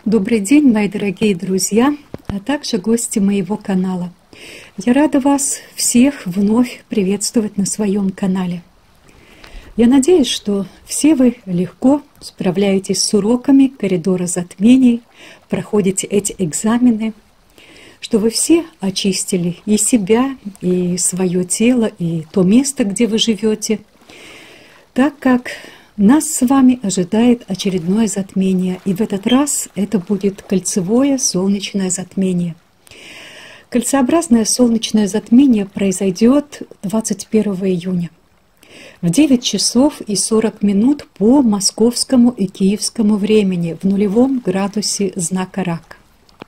Добрый день, мои дорогие друзья, а также гости моего канала. Я рада вас всех вновь приветствовать на своем канале. Я надеюсь, что все вы легко справляетесь с уроками коридора затмений, проходите эти экзамены, что вы все очистили и себя, и свое тело, и то место, где вы живете, так как нас с вами ожидает очередное затмение, и в этот раз это будет кольцевое солнечное затмение. Кольцеобразное солнечное затмение произойдет 21 июня в 9 часов и 40 минут по московскому и киевскому времени в 0 градусе знака Рак.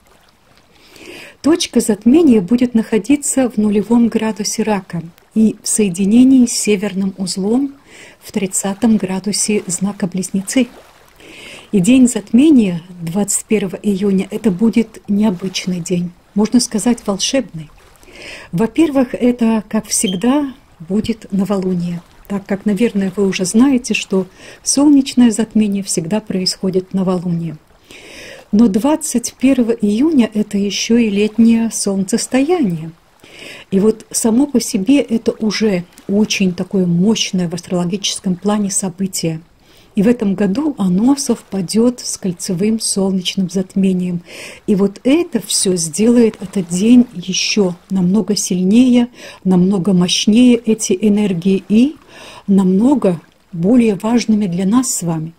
Точка затмения будет находиться в 0 градусе Рака и в соединении с северным узлом в 30 градусе знака Близнецы. И день затмения 21 июня это будет необычный день, можно сказать, волшебный. Во-первых, это, как всегда, будет новолуние, так как, наверное, вы уже знаете, что солнечное затмение всегда происходит в новолуние. Но 21 июня это еще и летнее солнцестояние. И вот само по себе это уже очень такое мощное в астрологическом плане событие. И в этом году оно совпадет с кольцевым солнечным затмением. И вот это все сделает этот день еще намного сильнее, намного мощнее эти энергии и намного более важными для нас с вами.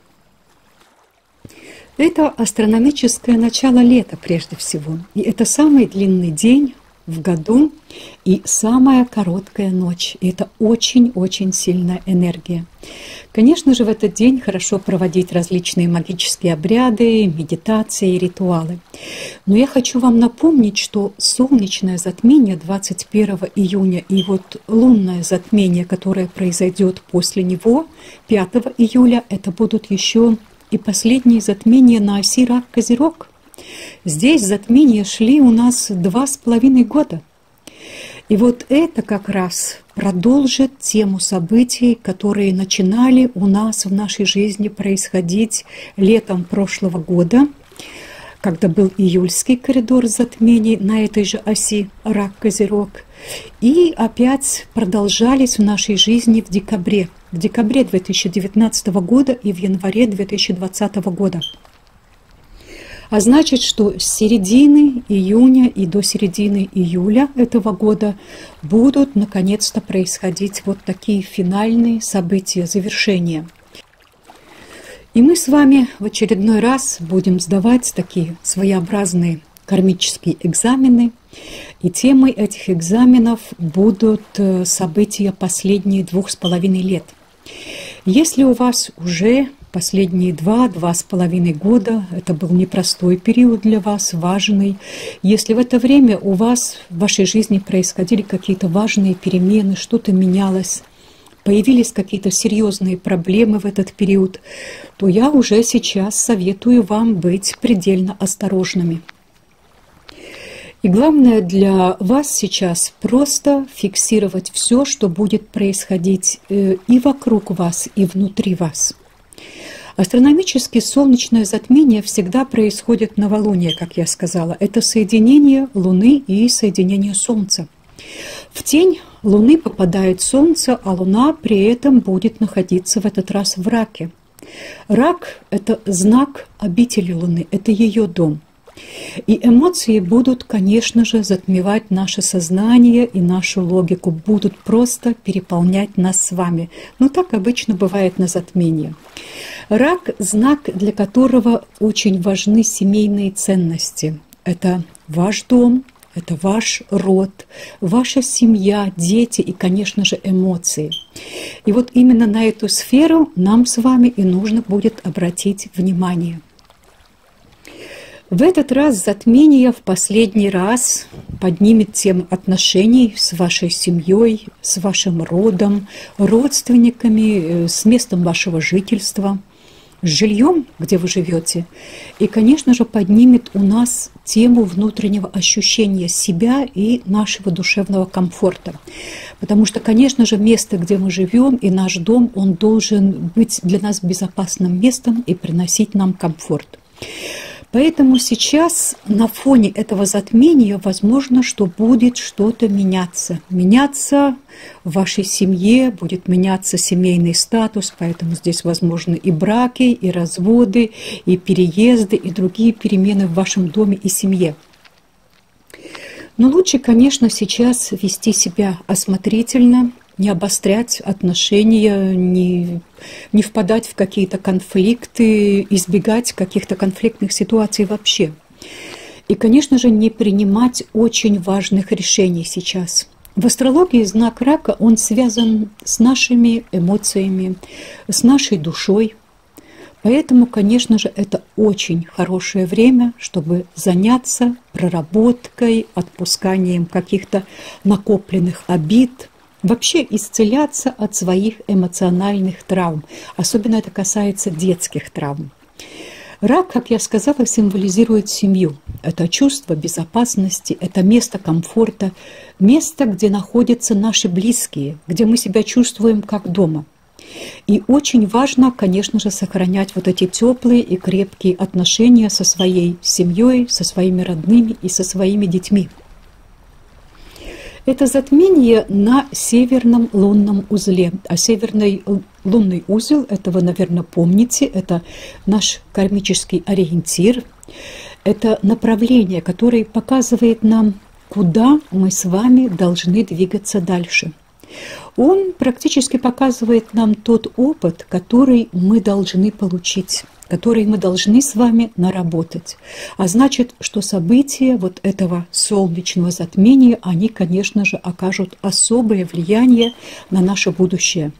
Это астрономическое начало лета прежде всего. И это самый длинный день в году и самая короткая ночь. И это очень-очень сильная энергия. Конечно же, в этот день хорошо проводить различные магические обряды, медитации, ритуалы. Но я хочу вам напомнить, что солнечное затмение 21 июня и вот лунное затмение, которое произойдет после него 5 июля, это будут еще и последние затмения на оси Рак-Козерог. Здесь затмения шли у нас 2,5 года. И вот это как раз продолжит тему событий, которые начинали у нас в нашей жизни происходить летом прошлого года, когда был июльский коридор затмений на этой же оси Рак-Козерог. И опять продолжались в нашей жизни в декабре 2019 года и в январе 2020 года. А значит, что с середины июня и до середины июля этого года будут наконец-то происходить вот такие финальные события, завершения. И мы с вами в очередной раз будем сдавать такие своеобразные кармические экзамены. И темой этих экзаменов будут события последние 2,5 лет. Если у вас уже последние 2-2,5 года, это был непростой период для вас, важный. Если в это время у вас в вашей жизни происходили какие-то важные перемены, что-то менялось, появились какие-то серьезные проблемы в этот период, то я уже сейчас советую вам быть предельно осторожными. И главное для вас сейчас просто фиксировать все, что будет происходить и вокруг вас, и внутри вас. Астрономически солнечное затмение всегда происходит в новолуние, как я сказала. Это соединение Луны и соединение Солнца. В тень Луны попадает Солнце, а Луна при этом будет находиться в этот раз в Раке. Рак – это знак обители Луны, это ее дом. И эмоции будут, конечно же, затмевать наше сознание и нашу логику, будут просто переполнять нас с вами. Но так обычно бывает на затмении. Рак – знак, для которого очень важны семейные ценности. Это ваш дом, это ваш род, ваша семья, дети и, конечно же, эмоции. И вот именно на эту сферу нам с вами и нужно будет обратить внимание. В этот раз затмение в последний раз поднимет тему отношений с вашей семьей, с вашим родом, родственниками, с местом вашего жительства, с жильем, где вы живете. И, конечно же, поднимет у нас тему внутреннего ощущения себя и нашего душевного комфорта. Потому что, конечно же, место, где мы живем, и наш дом, он должен быть для нас безопасным местом и приносить нам комфорт. Поэтому сейчас на фоне этого затмения возможно, что будет что-то меняться. Меняться в вашей семье, будет меняться семейный статус, поэтому здесь возможны и браки, и разводы, и переезды, и другие перемены в вашем доме и семье. Но лучше, конечно, сейчас вести себя осмотрительно, не обострять отношения, не впадать в какие-то конфликты, избегать каких-то конфликтных ситуаций вообще. И, конечно же, не принимать очень важных решений сейчас. В астрологии знак рака, он связан с нашими эмоциями, с нашей душой. Поэтому, конечно же, это очень хорошее время, чтобы заняться проработкой, отпусканием каких-то накопленных обид, вообще исцеляться от своих эмоциональных травм. Особенно это касается детских травм. Рак, как я сказала, символизирует семью. Это чувство безопасности, это место комфорта, место, где находятся наши близкие, где мы себя чувствуем как дома. И очень важно, конечно же, сохранять вот эти теплые и крепкие отношения со своей семьей, со своими родными и со своими детьми. Это затмение на северном лунном узле. А северный лунный узел, это вы, наверное, помните, это наш кармический ориентир. Это направление, которое показывает нам, куда мы с вами должны двигаться дальше. Он практически показывает нам тот опыт, который мы должны получить, который мы должны с вами наработать. А значит, что события вот этого солнечного затмения, они, конечно же, окажут особое влияние на наше будущее.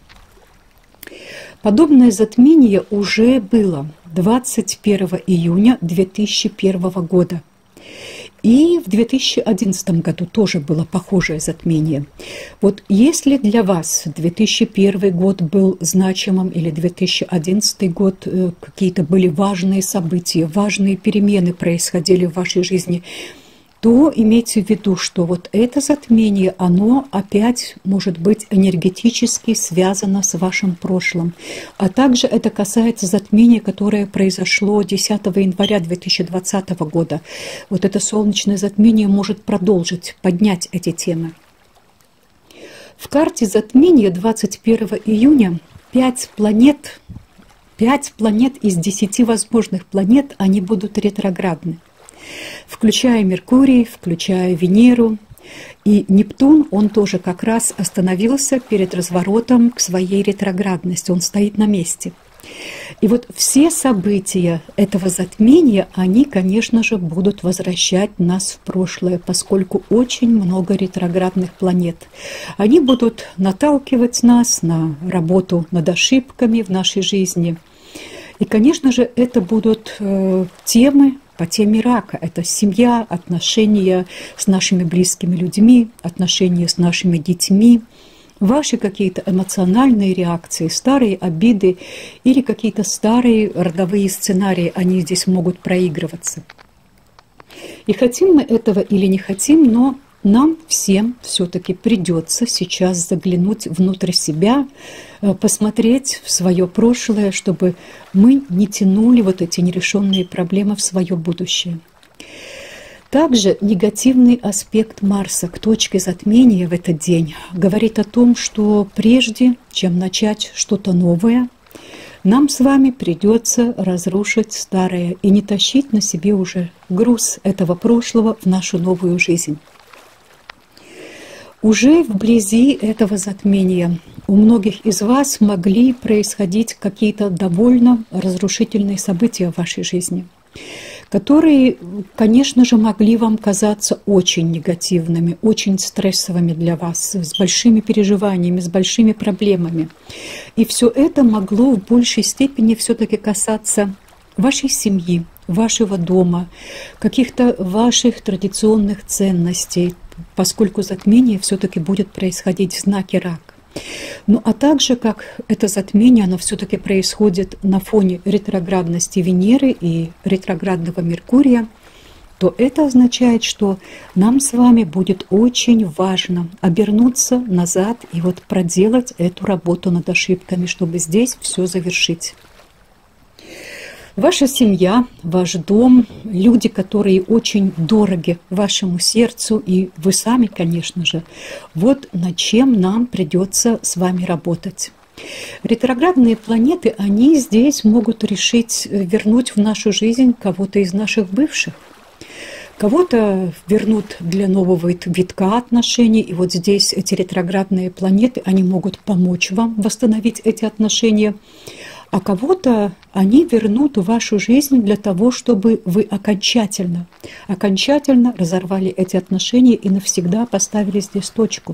Подобное затмение уже было 21 июня 2001 года. И в 2011 году тоже было похожее затмение. Вот если для вас 2001 год был значимым или 2011 год, какие-то были важные события, важные перемены происходили в вашей жизни, то имейте в виду, что вот это затмение, оно опять может быть энергетически связано с вашим прошлым. А также это касается затмения, которое произошло 10 января 2020 года. Вот это солнечное затмение может продолжить, поднять эти темы. В карте затмения 21 июня 5 планет из 10 возможных планет, они будут ретроградны. Включая Меркурий, включая Венеру. И Нептун, он тоже как раз остановился перед разворотом к своей ретроградности, он стоит на месте. И вот все события этого затмения, они, конечно же, будут возвращать нас в прошлое, поскольку очень много ретроградных планет. Они будут наталкивать нас на работу над ошибками в нашей жизни. И, конечно же, это будут темы, по теме рака. Это семья, отношения с нашими близкими людьми, отношения с нашими детьми, ваши какие-то эмоциональные реакции, старые обиды или какие-то старые родовые сценарии, они здесь могут проигрываться. И хотим мы этого или не хотим, но нам всем все-таки придется сейчас заглянуть внутрь себя, посмотреть в свое прошлое, чтобы мы не тянули вот эти нерешенные проблемы в свое будущее. Также негативный аспект Марса к точке затмения в этот день говорит о том, что прежде чем начать что-то новое, нам с вами придется разрушить старое и не тащить на себе уже груз этого прошлого в нашу новую жизнь. Уже вблизи этого затмения у многих из вас могли происходить какие-то довольно разрушительные события в вашей жизни, которые, конечно же, могли вам казаться очень негативными, очень стрессовыми для вас, с большими переживаниями, с большими проблемами. И все это могло в большей степени все-таки касаться вашей семьи, вашего дома, каких-то ваших традиционных ценностей, поскольку затмение все-таки будет происходить в знаке Рак. Ну а также, как это затмение, оно все-таки происходит на фоне ретроградности Венеры и ретроградного Меркурия, то это означает, что нам с вами будет очень важно обернуться назад и вот проделать эту работу над ошибками, чтобы здесь все завершить. Ваша семья, ваш дом, люди, которые очень дороги вашему сердцу, и вы сами, конечно же, вот над чем нам придется с вами работать. Ретроградные планеты, они здесь могут решить вернуть в нашу жизнь кого-то из наших бывших. Кого-то вернут для нового витка отношений, и вот здесь эти ретроградные планеты, они могут помочь вам восстановить эти отношения, а кого-то они вернут в вашу жизнь для того, чтобы вы окончательно разорвали эти отношения и навсегда поставили здесь точку.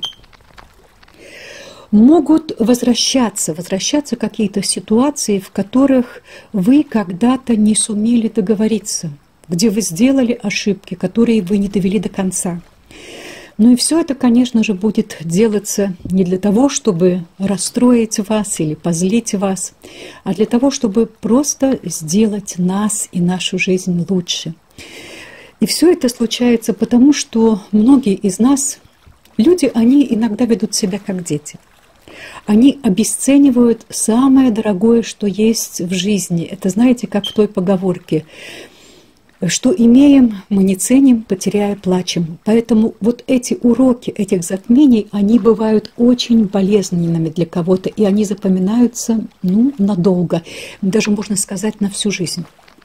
Могут возвращаться какие-то ситуации, в которых вы когда-то не сумели договориться, где вы сделали ошибки, которые вы не довели до конца. Ну и все это, конечно же, будет делаться не для того, чтобы расстроить вас или позлить вас, а для того, чтобы просто сделать нас и нашу жизнь лучше. И все это случается потому, что многие из нас, люди, они иногда ведут себя как дети. Они обесценивают самое дорогое, что есть в жизни. Это, знаете, как в той поговорке: что имеем, мы не ценим, потеряя, плачем. Поэтому вот эти уроки этих затмений, они бывают очень болезненными для кого-то, и они запоминаются, надолго, даже, можно сказать, на всю жизнь.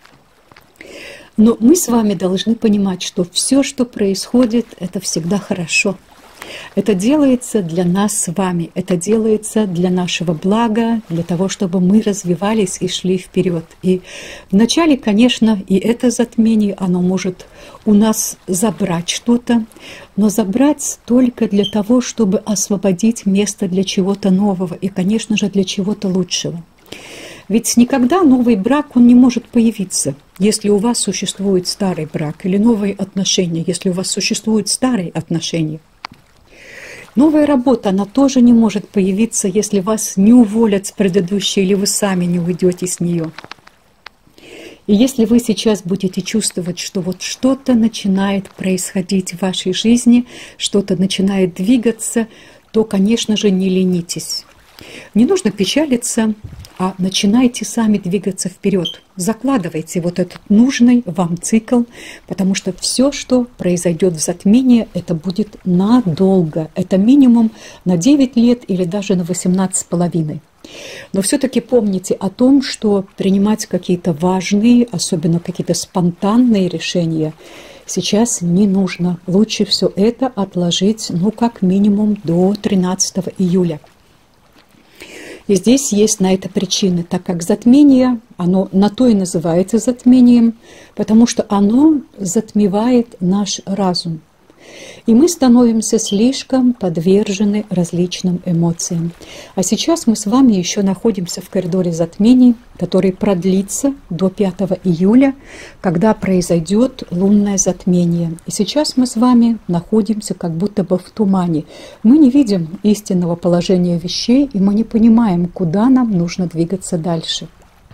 Но мы с вами должны понимать, что все, что происходит, это всегда хорошо. Это делается для нас с вами, это делается для нашего блага, для того, чтобы мы развивались и шли вперед. И вначале, конечно, и это затмение, оно может у нас забрать что-то, но забрать только для того, чтобы освободить место для чего-то нового и, конечно же, для чего-то лучшего. Ведь никогда новый брак, он не может появиться, если у вас существует старый брак, или новые отношения, если у вас существуют старые отношения. Новая работа, она тоже не может появиться, если вас не уволят с предыдущей, или вы сами не уйдете с нее. И если вы сейчас будете чувствовать, что вот что-то начинает происходить в вашей жизни, что-то начинает двигаться, то, конечно же, не ленитесь. Не нужно печалиться, а начинайте сами двигаться вперед. Закладывайте вот этот нужный вам цикл, потому что все, что произойдет в затмении, это будет надолго. Это минимум на 9 лет или даже на 18,5. Но все-таки помните о том, что принимать какие-то важные, особенно какие-то спонтанные решения сейчас не нужно. Лучше все это отложить, как минимум до 13 июля. И здесь есть на это причины, так как затмение, оно на то и называется затмением, потому что оно затмевает наш разум. И мы становимся слишком подвержены различным эмоциям. А сейчас мы с вами еще находимся в коридоре затмений, который продлится до 5 июля, когда произойдет лунное затмение. И сейчас мы с вами находимся как будто бы в тумане. Мы не видим истинного положения вещей, и мы не понимаем, куда нам нужно двигаться дальше.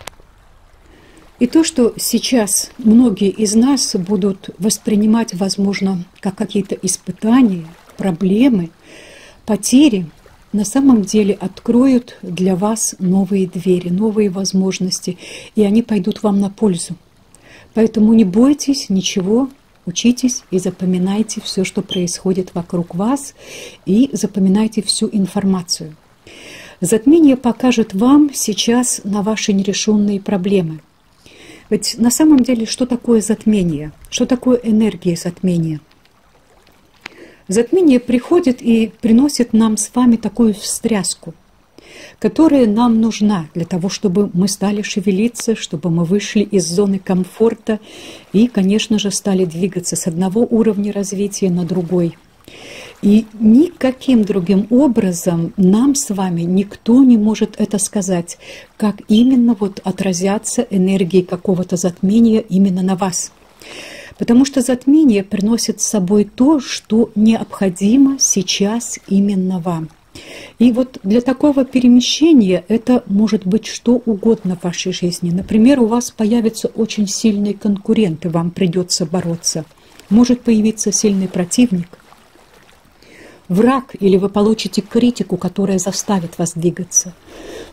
И то, что сейчас многие из нас будут воспринимать, возможно, как какие-то испытания, проблемы, потери, на самом деле откроют для вас новые двери, новые возможности, и они пойдут вам на пользу. Поэтому не бойтесь ничего, учитесь и запоминайте все, что происходит вокруг вас, и запоминайте всю информацию. Затмение покажет вам сейчас на ваши нерешенные проблемы. Ведь на самом деле, что такое затмение? Что такое энергия затмения? Затмение приходит и приносит нам с вами такую встряску, которая нам нужна для того, чтобы мы стали шевелиться, чтобы мы вышли из зоны комфорта и, конечно же, стали двигаться с одного уровня развития на другой. И никаким другим образом нам с вами никто не может это сказать, как именно отразятся энергии какого-то затмения именно на вас. Потому что затмение приносит с собой то, что необходимо сейчас именно вам. И для такого перемещения это может быть что угодно в вашей жизни. Например, у вас появятся очень сильные конкуренты, вам придется бороться. Может появиться сильный противник, враг, или вы получите критику, которая заставит вас двигаться.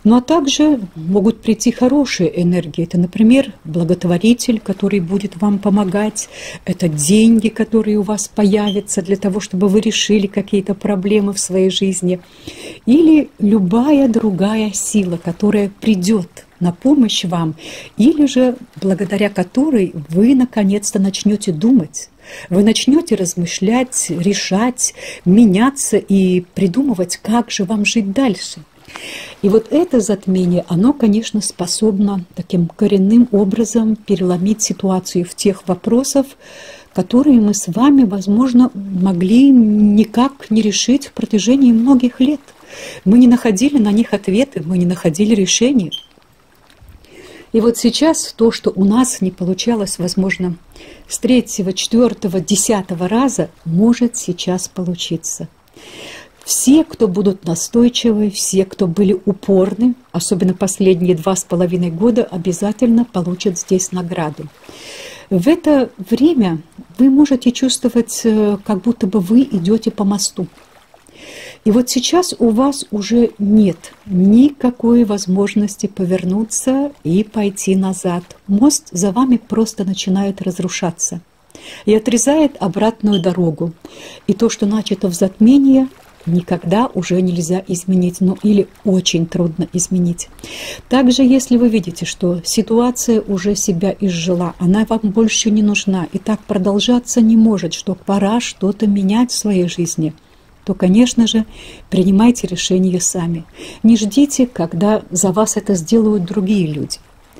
Ну а также могут прийти хорошие энергии. Это, например, благотворитель, который будет вам помогать. Это деньги, которые у вас появятся для того, чтобы вы решили какие-то проблемы в своей жизни. Или любая другая сила, которая придет на помощь вам, или же благодаря которой вы наконец-то начнете думать. Вы начнете размышлять, решать, меняться и придумывать, как же вам жить дальше. И вот это затмение, оно, конечно, способно таким коренным образом переломить ситуацию в тех вопросах, которые мы с вами, возможно, могли никак не решить в протяжении многих лет. Мы не находили на них ответы, мы не находили решения. И вот сейчас то, что у нас не получалось, возможно, с 3-го, 4-го, 10-го раза, может сейчас получиться. Все, кто будут настойчивы, все, кто были упорны, особенно последние 2,5 года, обязательно получат здесь награду. В это время вы можете чувствовать, как будто бы вы идете по мосту. И вот сейчас у вас уже нет никакой возможности повернуться и пойти назад. Мост за вами просто начинает разрушаться и отрезает обратную дорогу. И то, что начато в затмении, никогда уже нельзя изменить, ну или очень трудно изменить. Также, если вы видите, что ситуация уже себя изжила, она вам больше не нужна, и так продолжаться не может, что пора что-то менять в своей жизни, то, конечно же, принимайте решения сами. Не ждите, когда за вас это сделают другие люди.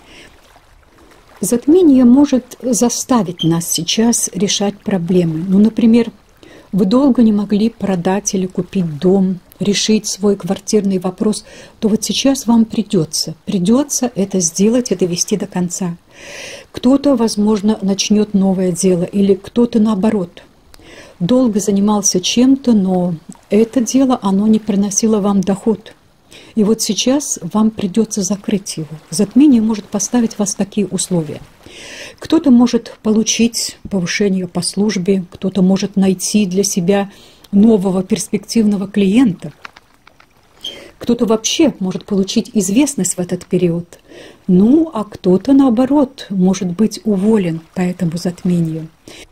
Затмение может заставить нас сейчас решать проблемы. Ну, например, вы долго не могли продать или купить дом, решить свой квартирный вопрос, то вот сейчас вам придется это сделать и довести до конца. Кто-то, возможно, начнет новое дело, или кто-то наоборот долго занимался чем-то, но это дело, оно не приносило вам доход. И вот сейчас вам придется закрыть его. Затмение может поставить вас в такие условия. Кто-то может получить повышение по службе, кто-то может найти для себя нового перспективного клиента. Кто-то вообще может получить известность в этот период. Ну, а кто-то, наоборот, может быть уволен по этому затмению.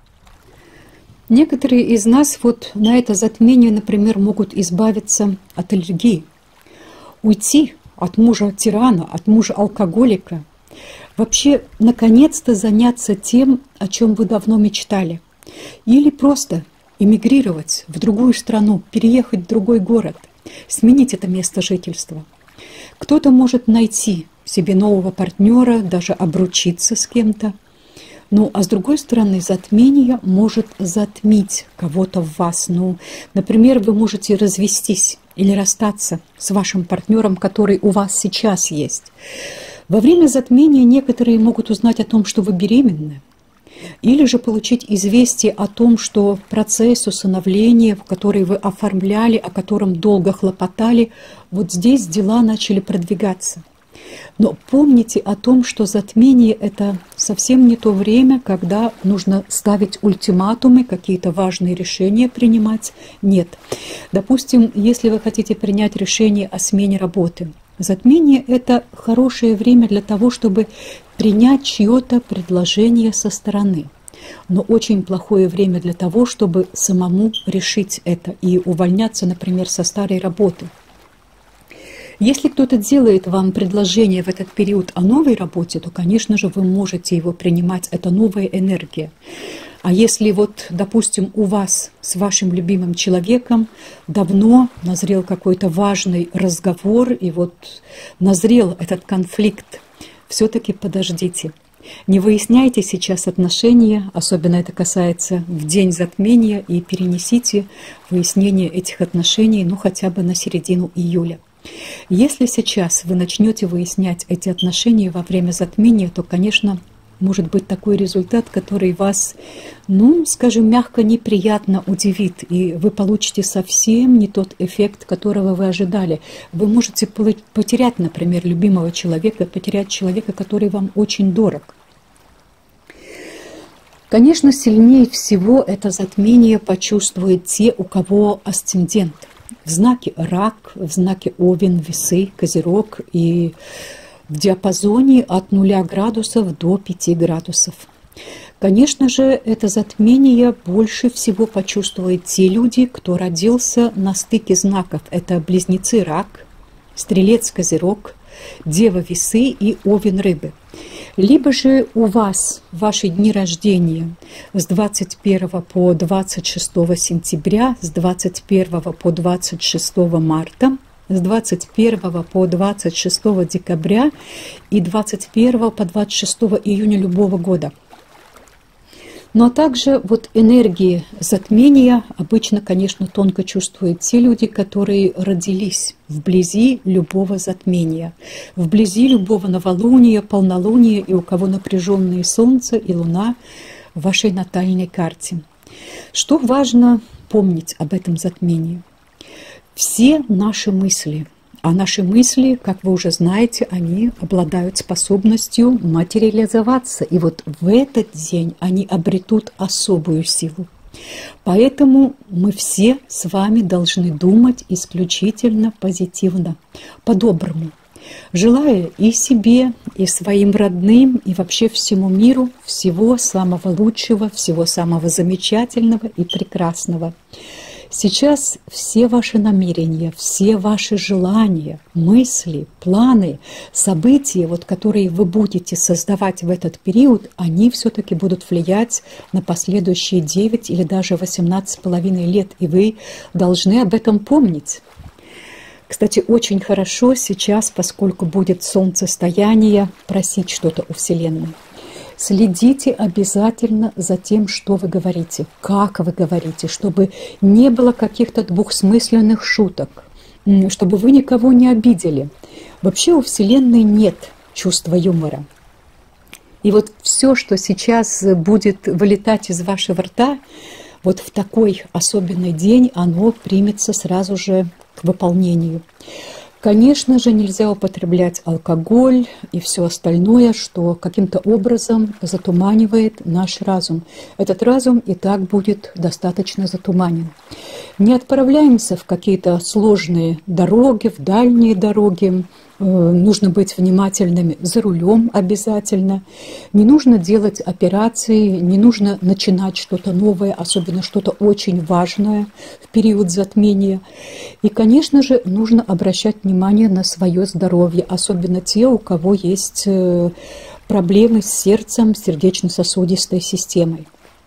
Некоторые из нас вот на это затмение, например, могут избавиться от аллергии, уйти от мужа-тирана, от мужа-алкоголика, вообще наконец-то заняться тем, о чем вы давно мечтали, или просто эмигрировать в другую страну, переехать в другой город, сменить это место жительства. Кто-то может найти себе нового партнера, даже обручиться с кем-то. Ну, а с другой стороны, затмение может затмить кого-то в вас. Ну, например, вы можете развестись или расстаться с вашим партнером, который у вас сейчас есть. Во время затмения некоторые могут узнать о том, что вы беременны, или же получить известие о том, что процесс усыновления, который вы оформляли, о котором долго хлопотали, вот здесь дела начали продвигаться. Но помните о том, что затмение – это совсем не то время, когда нужно ставить ультиматумы, какие-то важные решения принимать. Нет. Допустим, если вы хотите принять решение о смене работы, затмение – это хорошее время для того, чтобы принять чье-то предложение со стороны. Но очень плохое время для того, чтобы самому решить это и увольняться, например, со старой работы. Если кто-то делает вам предложение в этот период о новой работе, то, конечно же, вы можете его принимать. Это новая энергия. А если вот, допустим, у вас с вашим любимым человеком давно назрел какой-то важный разговор, и вот назрел этот конфликт, все-таки подождите. Не выясняйте сейчас отношения, особенно это касается в день затмения, и перенесите выяснение этих отношений, ну, хотя бы на середину июля. Если сейчас вы начнете выяснять эти отношения во время затмения, то, конечно, может быть такой результат, который вас, ну, скажем мягко, неприятно удивит, и вы получите совсем не тот эффект, которого вы ожидали. Вы можете потерять, например, любимого человека, потерять человека, который вам очень дорог. Конечно, сильнее всего это затмение почувствуют те, у кого асцендент. в знаке Рак, в знаке Овен, Весы, Козерог и в диапазоне от 0 градусов до 5 градусов. Конечно же, это затмение больше всего почувствуют те люди, кто родился на стыке знаков. Это Близнецы Рак, Стрелец Козерог, Дева Весы и Овен Рыбы. Либо же у вас ваши дни рождения с 21 по 26 сентября, с 21 по 26 марта, с 21 по 26 декабря и 21 по 26 июня любого года. Ну а также вот энергии затмения обычно, конечно, тонко чувствуют те люди, которые родились вблизи любого затмения, вблизи любого новолуния, полнолуния и у кого напряженные Солнце и Луна в вашей натальной карте. Что важно помнить об этом затмении? Все наши мысли, а наши мысли, как вы уже знаете, они обладают способностью материализоваться. И вот в этот день они обретут особую силу. Поэтому мы все с вами должны думать исключительно позитивно, по-доброму, желая и себе, и своим родным, и вообще всему миру всего самого лучшего, всего самого замечательного и прекрасного. Сейчас все ваши намерения, все ваши желания, мысли, планы, события, вот, которые вы будете создавать в этот период, они все-таки будут влиять на последующие 9 или даже 18,5 лет, и вы должны об этом помнить. Кстати, очень хорошо сейчас, поскольку будет солнцестояние, просить что-то у Вселенной. Следите обязательно за тем, что вы говорите, как вы говорите, чтобы не было каких-то двухсмысленных шуток, чтобы вы никого не обидели. Вообще у Вселенной нет чувства юмора. И вот все, что сейчас будет вылетать из вашего рта, вот в такой особенный день оно примется сразу же к выполнению. Конечно же, нельзя употреблять алкоголь и все остальное, что каким-то образом затуманивает наш разум. Этот разум и так будет достаточно затуманен. Не отправляемся в какие-то сложные дороги, в дальние дороги. Нужно быть внимательными за рулем обязательно. Не нужно делать операции, не нужно начинать что-то новое, особенно что-то очень важное в период затмения. И, конечно же, нужно обращать внимание на свое здоровье, особенно те, у кого есть проблемы с сердцем, сердечно-сосудистой системой.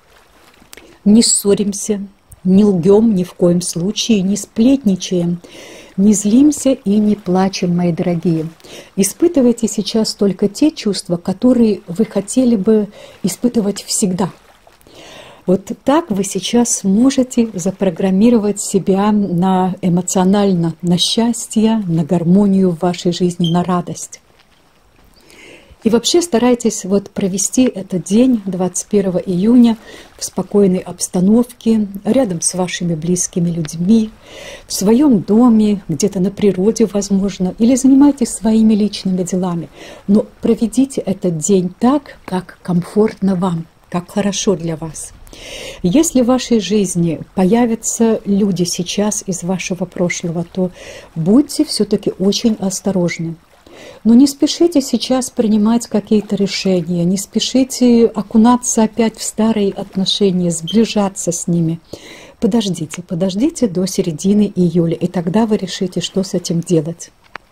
Не ссоримся, не лгем ни в коем случае, не сплетничаем. Не злимся и не плачем, мои дорогие. Испытывайте сейчас только те чувства, которые вы хотели бы испытывать всегда. Вот так вы сейчас можете запрограммировать себя эмоционально на счастье, на гармонию в вашей жизни, на радость. И вообще старайтесь вот провести этот день, 21 июня, в спокойной обстановке, рядом с вашими близкими людьми, в своем доме, где-то на природе, возможно, или занимайтесь своими личными делами. Но проведите этот день так, как комфортно вам, как хорошо для вас. Если в вашей жизни появятся люди сейчас из вашего прошлого, то будьте все-таки очень осторожны. Но не спешите сейчас принимать какие-то решения, не спешите окунаться опять в старые отношения, сближаться с ними. Подождите до середины июля, и тогда вы решите, что с этим делать.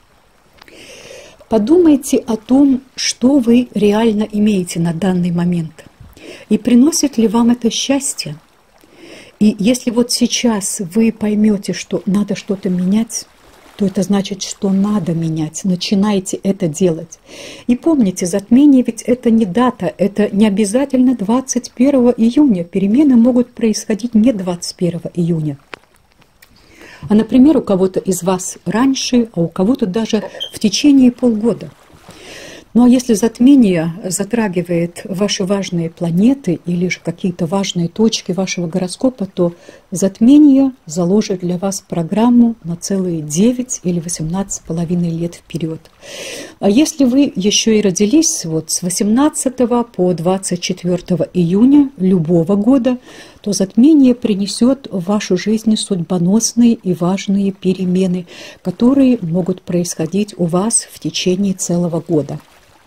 Подумайте о том, что вы реально имеете на данный момент, и приносит ли вам это счастье. И если вот сейчас вы поймете, что надо что-то менять, то это значит, что надо менять. Начинайте это делать. И помните, затмение ведь это не дата, это не обязательно 21 июня. Перемены могут происходить не 21 июня. А, например, у кого-то из вас раньше, а у кого-то даже в течение полгода. Ну а если затмение затрагивает ваши важные планеты или же какие-то важные точки вашего гороскопа, то затмение заложит для вас программу на целые 9 или 18,5 лет вперед. А если вы еще и родились вот с 18 по 24 июня любого года, что затмение принесет в вашу жизнь судьбоносные и важные перемены, которые могут происходить у вас в течение целого года.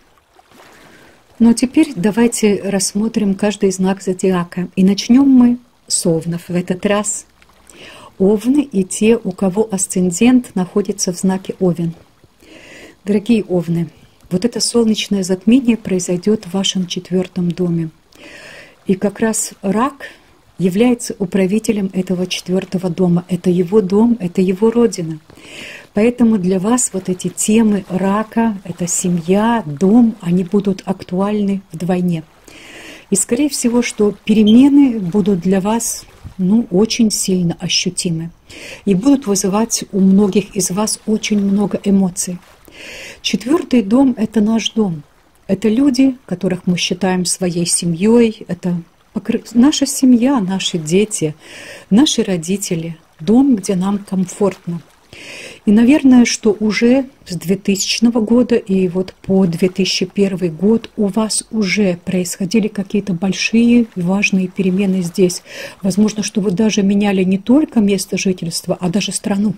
Но теперь давайте рассмотрим каждый знак зодиака. И начнем мы с овнов в этот раз. Овны и те, у кого асцендент находится в знаке Овен. Дорогие овны, вот это солнечное затмение произойдет в вашем 4-м доме. И как раз рак является управителем этого 4-го дома. Это его дом, это его родина. Поэтому для вас вот эти темы рака, это семья, дом, они будут актуальны вдвойне. И скорее всего, что перемены будут для вас очень сильно ощутимы. И будут вызывать у многих из вас очень много эмоций. 4-й дом – это наш дом. Это люди, которых мы считаем своей семьей. Это наша семья, наши дети, наши родители. Дом, где нам комфортно. И, наверное, что уже с 2000 года и вот по 2001 год у вас уже происходили какие-то большие и важные перемены здесь. Возможно, что вы даже меняли не только место жительства, а даже страну.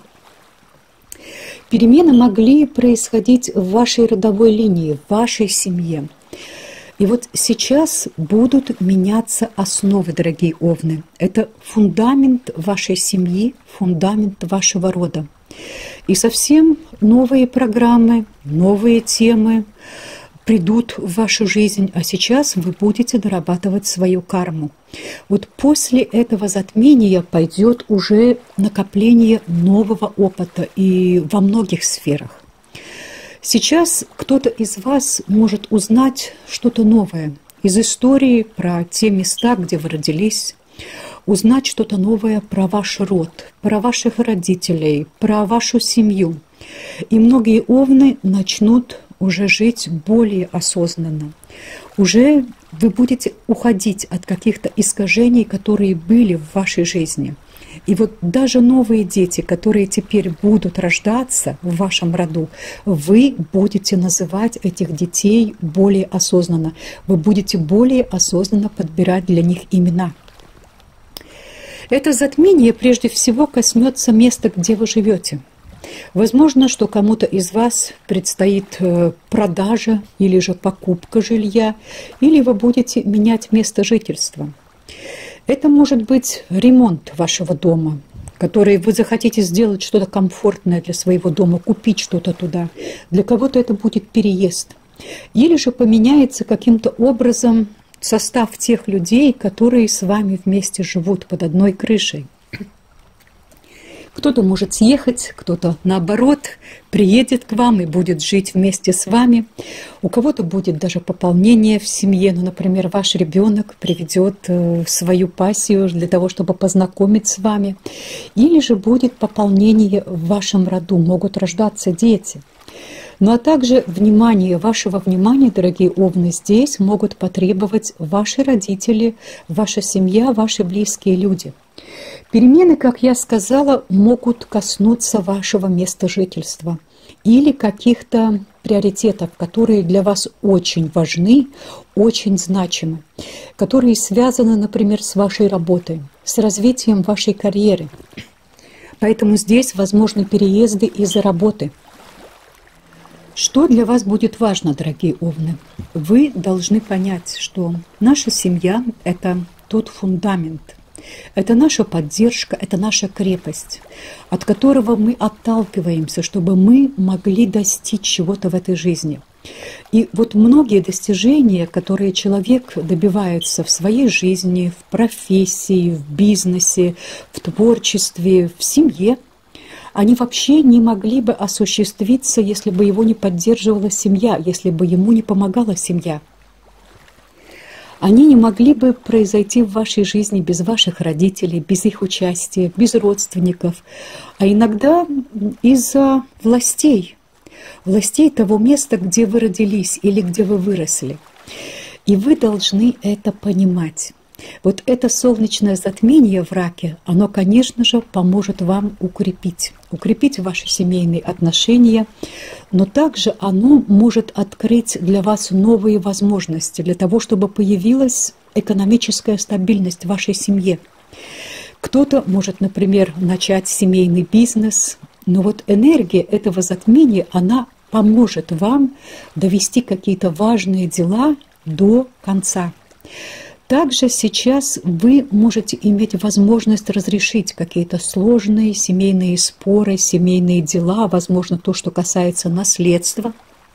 Перемены могли происходить в вашей родовой линии, в вашей семье. И вот сейчас будут меняться основы, дорогие овны. Это фундамент вашей семьи, фундамент вашего рода. И совсем новые программы, новые темы придут в вашу жизнь, а сейчас вы будете дорабатывать свою карму. Вот после этого затмения пойдет уже накопление нового опыта и во многих сферах. Сейчас кто-то из вас может узнать что-то новое из истории про те места, где вы родились, узнать что-то новое про ваш род, про ваших родителей, про вашу семью. И многие овны начнут уже жить более осознанно. Уже вы будете уходить от каких-то искажений, которые были в вашей жизни. И вот даже новые дети, которые теперь будут рождаться в вашем роду, вы будете называть этих детей более осознанно. Вы будете более осознанно подбирать для них имена. Это затмение прежде всего коснется места, где вы живете. Возможно, что кому-то из вас предстоит продажа или же покупка жилья, или вы будете менять место жительства. Это может быть ремонт вашего дома, который вы захотите сделать что-то комфортное для своего дома, купить что-то туда. Для кого-то это будет переезд. Или же поменяется каким-то образом состав тех людей, которые с вами вместе живут под одной крышей. Кто-то может съехать, кто-то, наоборот, приедет к вам и будет жить вместе с вами. У кого-то будет даже пополнение в семье. Например, ваш ребенок приведет свою пассию для того, чтобы познакомить с вами. Или же будет пополнение в вашем роду, могут рождаться дети. Ну а также вашего внимания, дорогие овны, здесь могут потребовать ваши родители, ваша семья, ваши близкие люди. Перемены, как я сказала, могут коснуться вашего места жительства или каких-то приоритетов, которые для вас очень важны, очень значимы, которые связаны, например, с вашей работой, с развитием вашей карьеры. Поэтому здесь возможны переезды из-за работы. Что для вас будет важно, дорогие овны? Вы должны понять, что наша семья – это тот фундамент, это наша поддержка, это наша крепость, от которого мы отталкиваемся, чтобы мы могли достичь чего-то в этой жизни. И вот многие достижения, которые человек добивается в своей жизни, в профессии, в бизнесе, в творчестве, в семье, они вообще не могли бы осуществиться, если бы его не поддерживала семья, если бы ему не помогала семья. Они не могли бы произойти в вашей жизни без ваших родителей, без их участия, без родственников, а иногда из-за властей того места, где вы родились или где вы выросли. И вы должны это понимать. Вот это солнечное затмение в раке, оно, конечно же, поможет вам укрепить ваши семейные отношения, но также оно может открыть для вас новые возможности, для того, чтобы появилась экономическая стабильность в вашей семье. Кто-то может, например, начать семейный бизнес, но вот энергия этого затмения, она поможет вам довести какие-то важные дела до конца. Также сейчас вы можете иметь возможность разрешить какие-то сложные семейные споры, семейные дела, возможно, то, что касается наследства.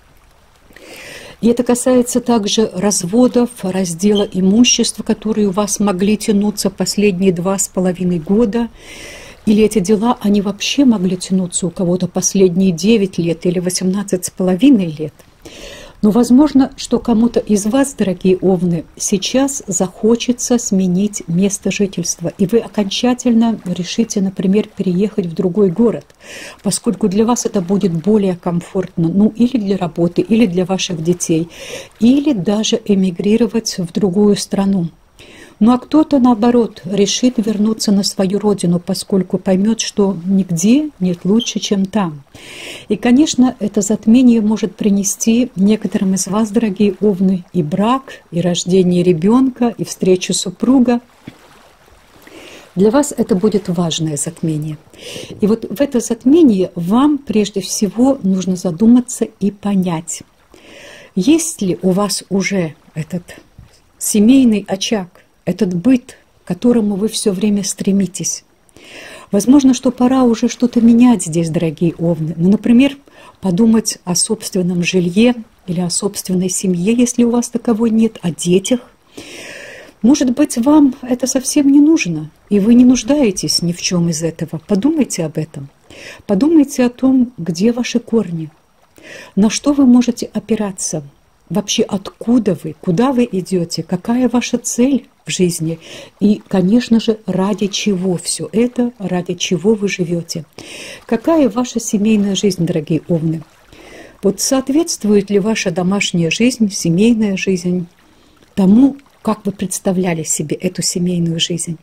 И это касается также разводов, раздела имущества, которые у вас могли тянуться последние 2,5 года. Или эти дела, они вообще могли тянуться у кого-то последние 9 лет или 18,5 лет. Но возможно, что кому-то из вас, дорогие овны, сейчас захочется сменить место жительства, и вы окончательно решите, например, переехать в другой город, поскольку для вас это будет более комфортно, ну или для работы, или для ваших детей, или даже эмигрировать в другую страну. Ну а кто-то, наоборот, решит вернуться на свою родину, поскольку поймет, что нигде нет лучше, чем там. И, конечно, это затмение может принести некоторым из вас, дорогие овны, и брак, и рождение ребенка, и встречу супруга. Для вас это будет важное затмение. И вот в это затмение вам прежде всего нужно задуматься и понять, есть ли у вас уже этот семейный очаг, этот быт, к которому вы все время стремитесь. Возможно, что пора уже что-то менять здесь, дорогие овны. Ну, например, подумать о собственном жилье или о собственной семье, если у вас таковой нет, о детях. Может быть, вам это совсем не нужно, и вы не нуждаетесь ни в чем из этого. Подумайте об этом. Подумайте о том, где ваши корни, на что вы можете опираться. Вообще, откуда вы, куда вы идете, какая ваша цель в жизни и, конечно же, ради чего все это, ради чего вы живете. Какая ваша семейная жизнь, дорогие овны? Вот соответствует ли ваша домашняя жизнь, семейная жизнь тому, как вы представляли себе эту семейную жизнь?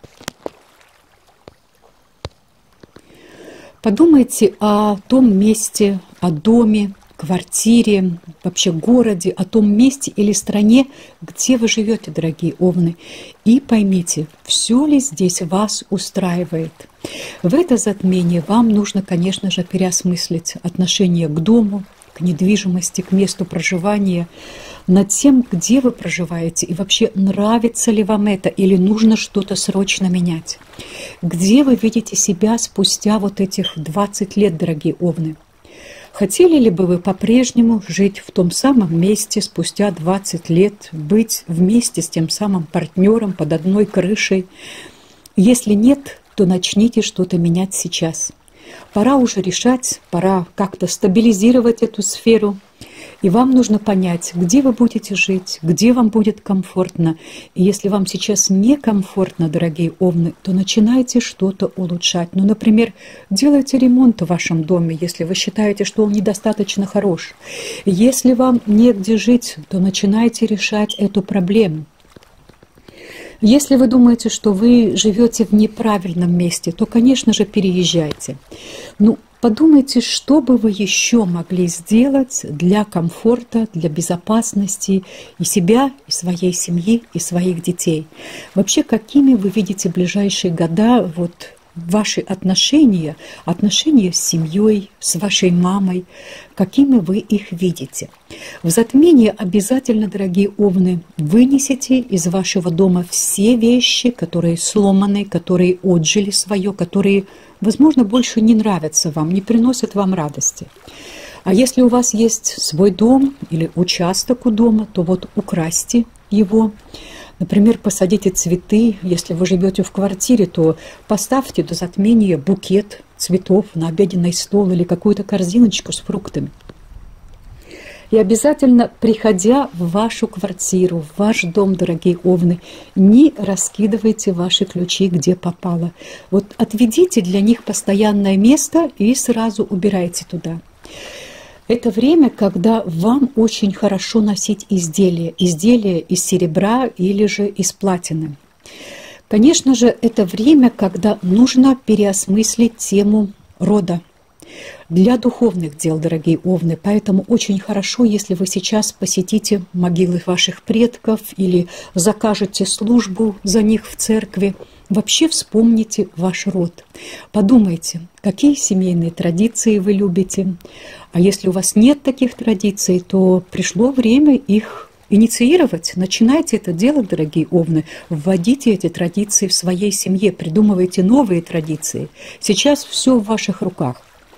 Подумайте о том месте, о доме, квартире, вообще городе, о том месте или стране, где вы живете, дорогие овны. И поймите, все ли здесь вас устраивает. В это затмение вам нужно, конечно же, переосмыслить отношение к дому, к недвижимости, к месту проживания, над тем, где вы проживаете, и вообще нравится ли вам это, или нужно что-то срочно менять. Где вы видите себя спустя вот этих 20 лет, дорогие овны? Хотели ли бы вы по-прежнему жить в том самом месте спустя 20 лет, быть вместе с тем самым партнером под одной крышей? Если нет, то начните что-то менять сейчас. Пора уже решать, пора как-то стабилизировать эту сферу. И вам нужно понять, где вы будете жить, где вам будет комфортно. И если вам сейчас некомфортно, дорогие овны, то начинайте что-то улучшать. Ну, например, делайте ремонт в вашем доме, если вы считаете, что он недостаточно хорош. Если вам негде жить, то начинайте решать эту проблему. Если вы думаете, что вы живете в неправильном месте, то, конечно же, переезжайте. Ну, подумайте, что бы вы еще могли сделать для комфорта, для безопасности и себя, и своей семьи, и своих детей. Вообще, какими вы видите ближайшие года, вот, ваши отношения с семьей, с вашей мамой, какими вы их видите. В затмении обязательно, дорогие овны, вынесите из вашего дома все вещи, которые сломаны, которые отжили свое, которые, возможно, больше не нравятся вам, не приносят вам радости. А если у вас есть свой дом или участок у дома, то вот украсьте его. Например, посадите цветы. Если вы живете в квартире, то поставьте до затмения букет цветов на обеденный стол или какую-то корзиночку с фруктами. И обязательно, приходя в вашу квартиру, в ваш дом, дорогие овны, не раскидывайте ваши ключи, где попало. Вот отведите для них постоянное место и сразу убирайте туда. Это время, когда вам очень хорошо носить изделия из серебра или же из платины. Конечно же, это время, когда нужно переосмыслить тему рода. для духовных дел, дорогие овны. Поэтому очень хорошо, если вы сейчас посетите могилы ваших предков или закажете службу за них в церкви. Вообще вспомните ваш род. Подумайте, какие семейные традиции вы любите. А если у вас нет таких традиций, то пришло время их инициировать. Начинайте это делать, дорогие овны. Вводите эти традиции в своей семье, придумывайте новые традиции. Сейчас все в ваших руках.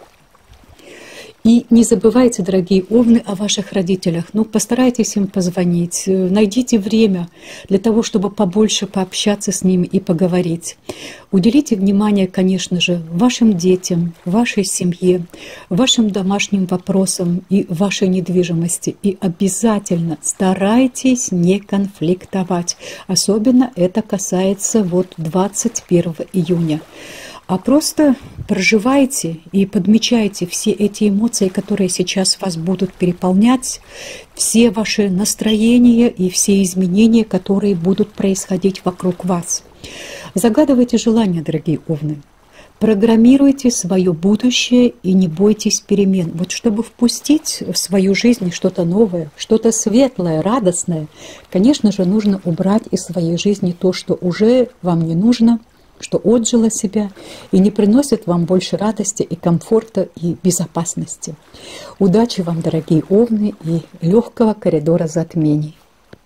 И не забывайте, дорогие овны, о ваших родителях. Ну, постарайтесь им позвонить, найдите время для того, чтобы побольше пообщаться с ними и поговорить. Уделите внимание, конечно же, вашим детям, вашей семье, вашим домашним вопросам и вашей недвижимости. И обязательно старайтесь не конфликтовать. Особенно это касается 21 июня. А просто проживайте и подмечайте все эти эмоции, которые сейчас вас будут переполнять, все ваши настроения и все изменения, которые будут происходить вокруг вас. Загадывайте желания, дорогие овны. Программируйте свое будущее и не бойтесь перемен. Вот чтобы впустить в свою жизнь что-то новое, что-то светлое, радостное, конечно же, нужно убрать из своей жизни то, что уже вам не нужно, что отжило себя и не приносит вам больше радости и комфорта и безопасности. Удачи вам, дорогие овны, и легкого коридора затмений.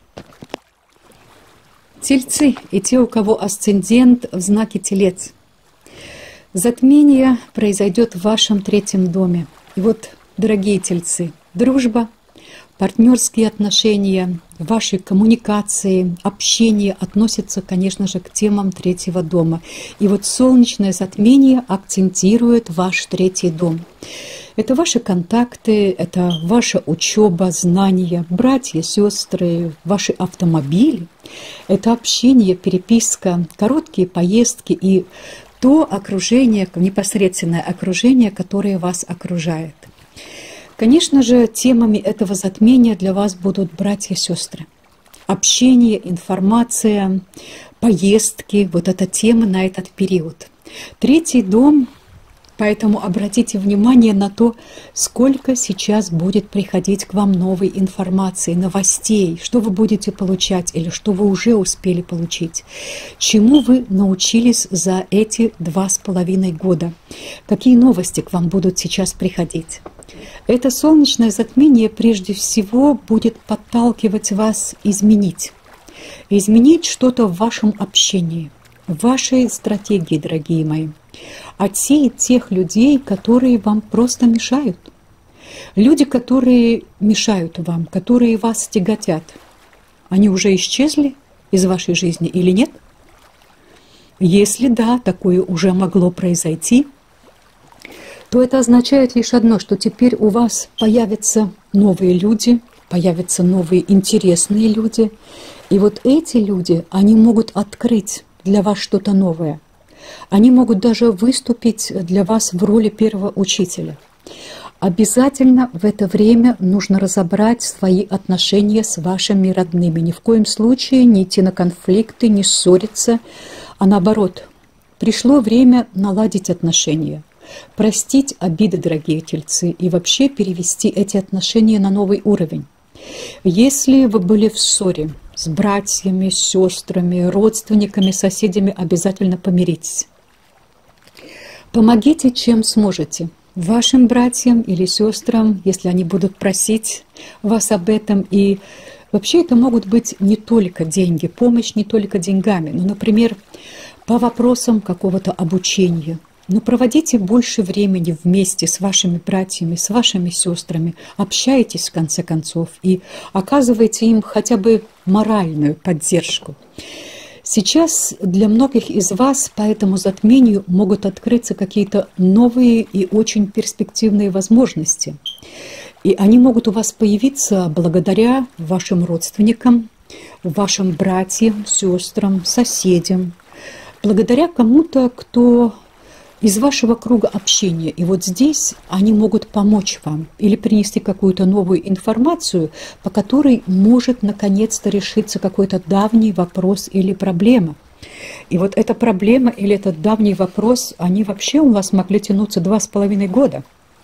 Тельцы и те, у кого асцендент в знаке Телец. Затмение произойдет в вашем 3-м доме. И вот, дорогие тельцы, дружба, партнерские отношения, ваши коммуникации, общение относятся, конечно же, к темам 3-го дома. И вот солнечное затмение акцентирует ваш 3-й дом. Это ваши контакты, это ваша учеба, знания, братья, сестры, ваши автомобили. Это общение, переписка, короткие поездки и то окружение, непосредственное окружение, которое вас окружает. Конечно же, темами этого затмения для вас будут братья и сестры. Общение, информация, поездки – вот эта тема на этот период. 3-й дом, поэтому обратите внимание на то, сколько сейчас будет приходить к вам новой информации, новостей, что вы будете получать или что вы уже успели получить, чему вы научились за эти 2,5 года, какие новости к вам будут сейчас приходить. Это солнечное затмение прежде всего будет подталкивать вас изменить что-то в вашем общении, в вашей стратегии, дорогие мои. Отсеять тех людей, которые вам просто мешают. Люди, которые мешают вам, которые вас тяготят, они уже исчезли из вашей жизни или нет? Если да, такое уже могло произойти, то это означает лишь одно, что теперь у вас появятся новые люди, появятся новые интересные люди. И вот эти люди, они могут открыть для вас что-то новое. Они могут даже выступить для вас в роли первого учителя. Обязательно в это время нужно разобрать свои отношения с вашими родными. Ни в коем случае не идти на конфликты, не ссориться, а наоборот, пришло время наладить отношения. Простить обиды, дорогие тельцы, и вообще перевести эти отношения на новый уровень. Если вы были в ссоре с братьями, сестрами, родственниками, соседями, обязательно помиритесь. Помогите, чем сможете. Вашим братьям или сестрам, если они будут просить вас об этом. И вообще это могут быть не только деньги, помощь не только деньгами, но, например, по вопросам какого-то обучения. Но проводите больше времени вместе с вашими братьями, с вашими сестрами, общайтесь в конце концов и оказывайте им хотя бы моральную поддержку. Сейчас для многих из вас по этому затмению могут открыться какие-то новые и очень перспективные возможности. И они могут у вас появиться благодаря вашим родственникам, вашим братьям, сестрам, соседям, благодаря кому-то, кто из вашего круга общения. И вот здесь они могут помочь вам или принести какую-то новую информацию, по которой может наконец-то решиться какой-то давний вопрос или проблема. И вот эта проблема или этот давний вопрос, они вообще у вас могли тянуться 2,5 года.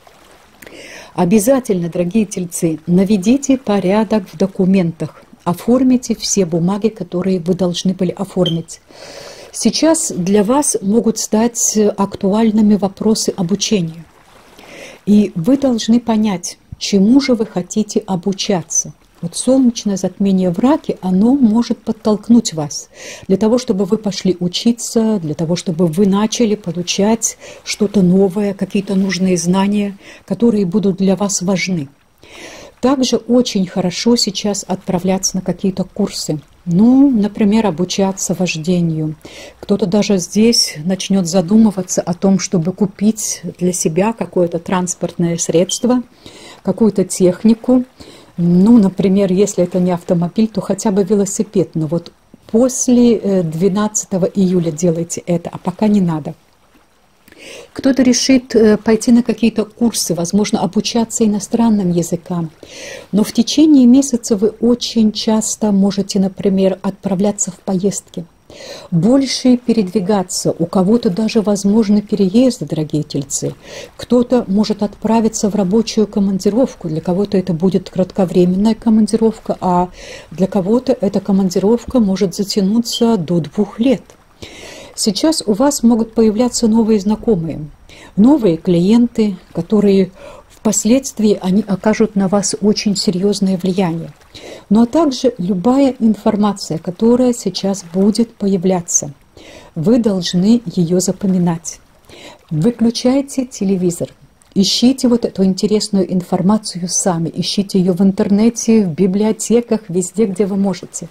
Обязательно, дорогие тельцы, наведите порядок в документах, оформите все бумаги, которые вы должны были оформить. Сейчас для вас могут стать актуальными вопросы обучения. И вы должны понять, чему же вы хотите обучаться. Вот солнечное затмение в Раке, оно может подтолкнуть вас для того, чтобы вы пошли учиться, для того, чтобы вы начали получать что-то новое, какие-то нужные знания, которые будут для вас важны. Также очень хорошо сейчас отправляться на какие-то курсы. Ну, например, обучаться вождению. Кто-то даже здесь начнет задумываться о том, чтобы купить для себя какое-то транспортное средство, какую-то технику. Ну, например, если это не автомобиль, то хотя бы велосипед. Но вот после 12 июля делайте это, а пока не надо. Кто-то решит пойти на какие-то курсы, возможно, обучаться иностранным языкам. Но в течение месяца вы очень часто можете, например, отправляться в поездки, больше передвигаться. У кого-то даже возможны переезды, дорогие тельцы. Кто-то может отправиться в рабочую командировку. Для кого-то это будет кратковременная командировка, а для кого-то эта командировка может затянуться до 2 лет. Сейчас у вас могут появляться новые знакомые, новые клиенты, которые впоследствии они окажут на вас очень серьезное влияние. Ну а также любая информация, которая сейчас будет появляться, вы должны ее запоминать. Выключайте телевизор, ищите вот эту интересную информацию сами, ищите ее в интернете, в библиотеках, везде, где вы можете.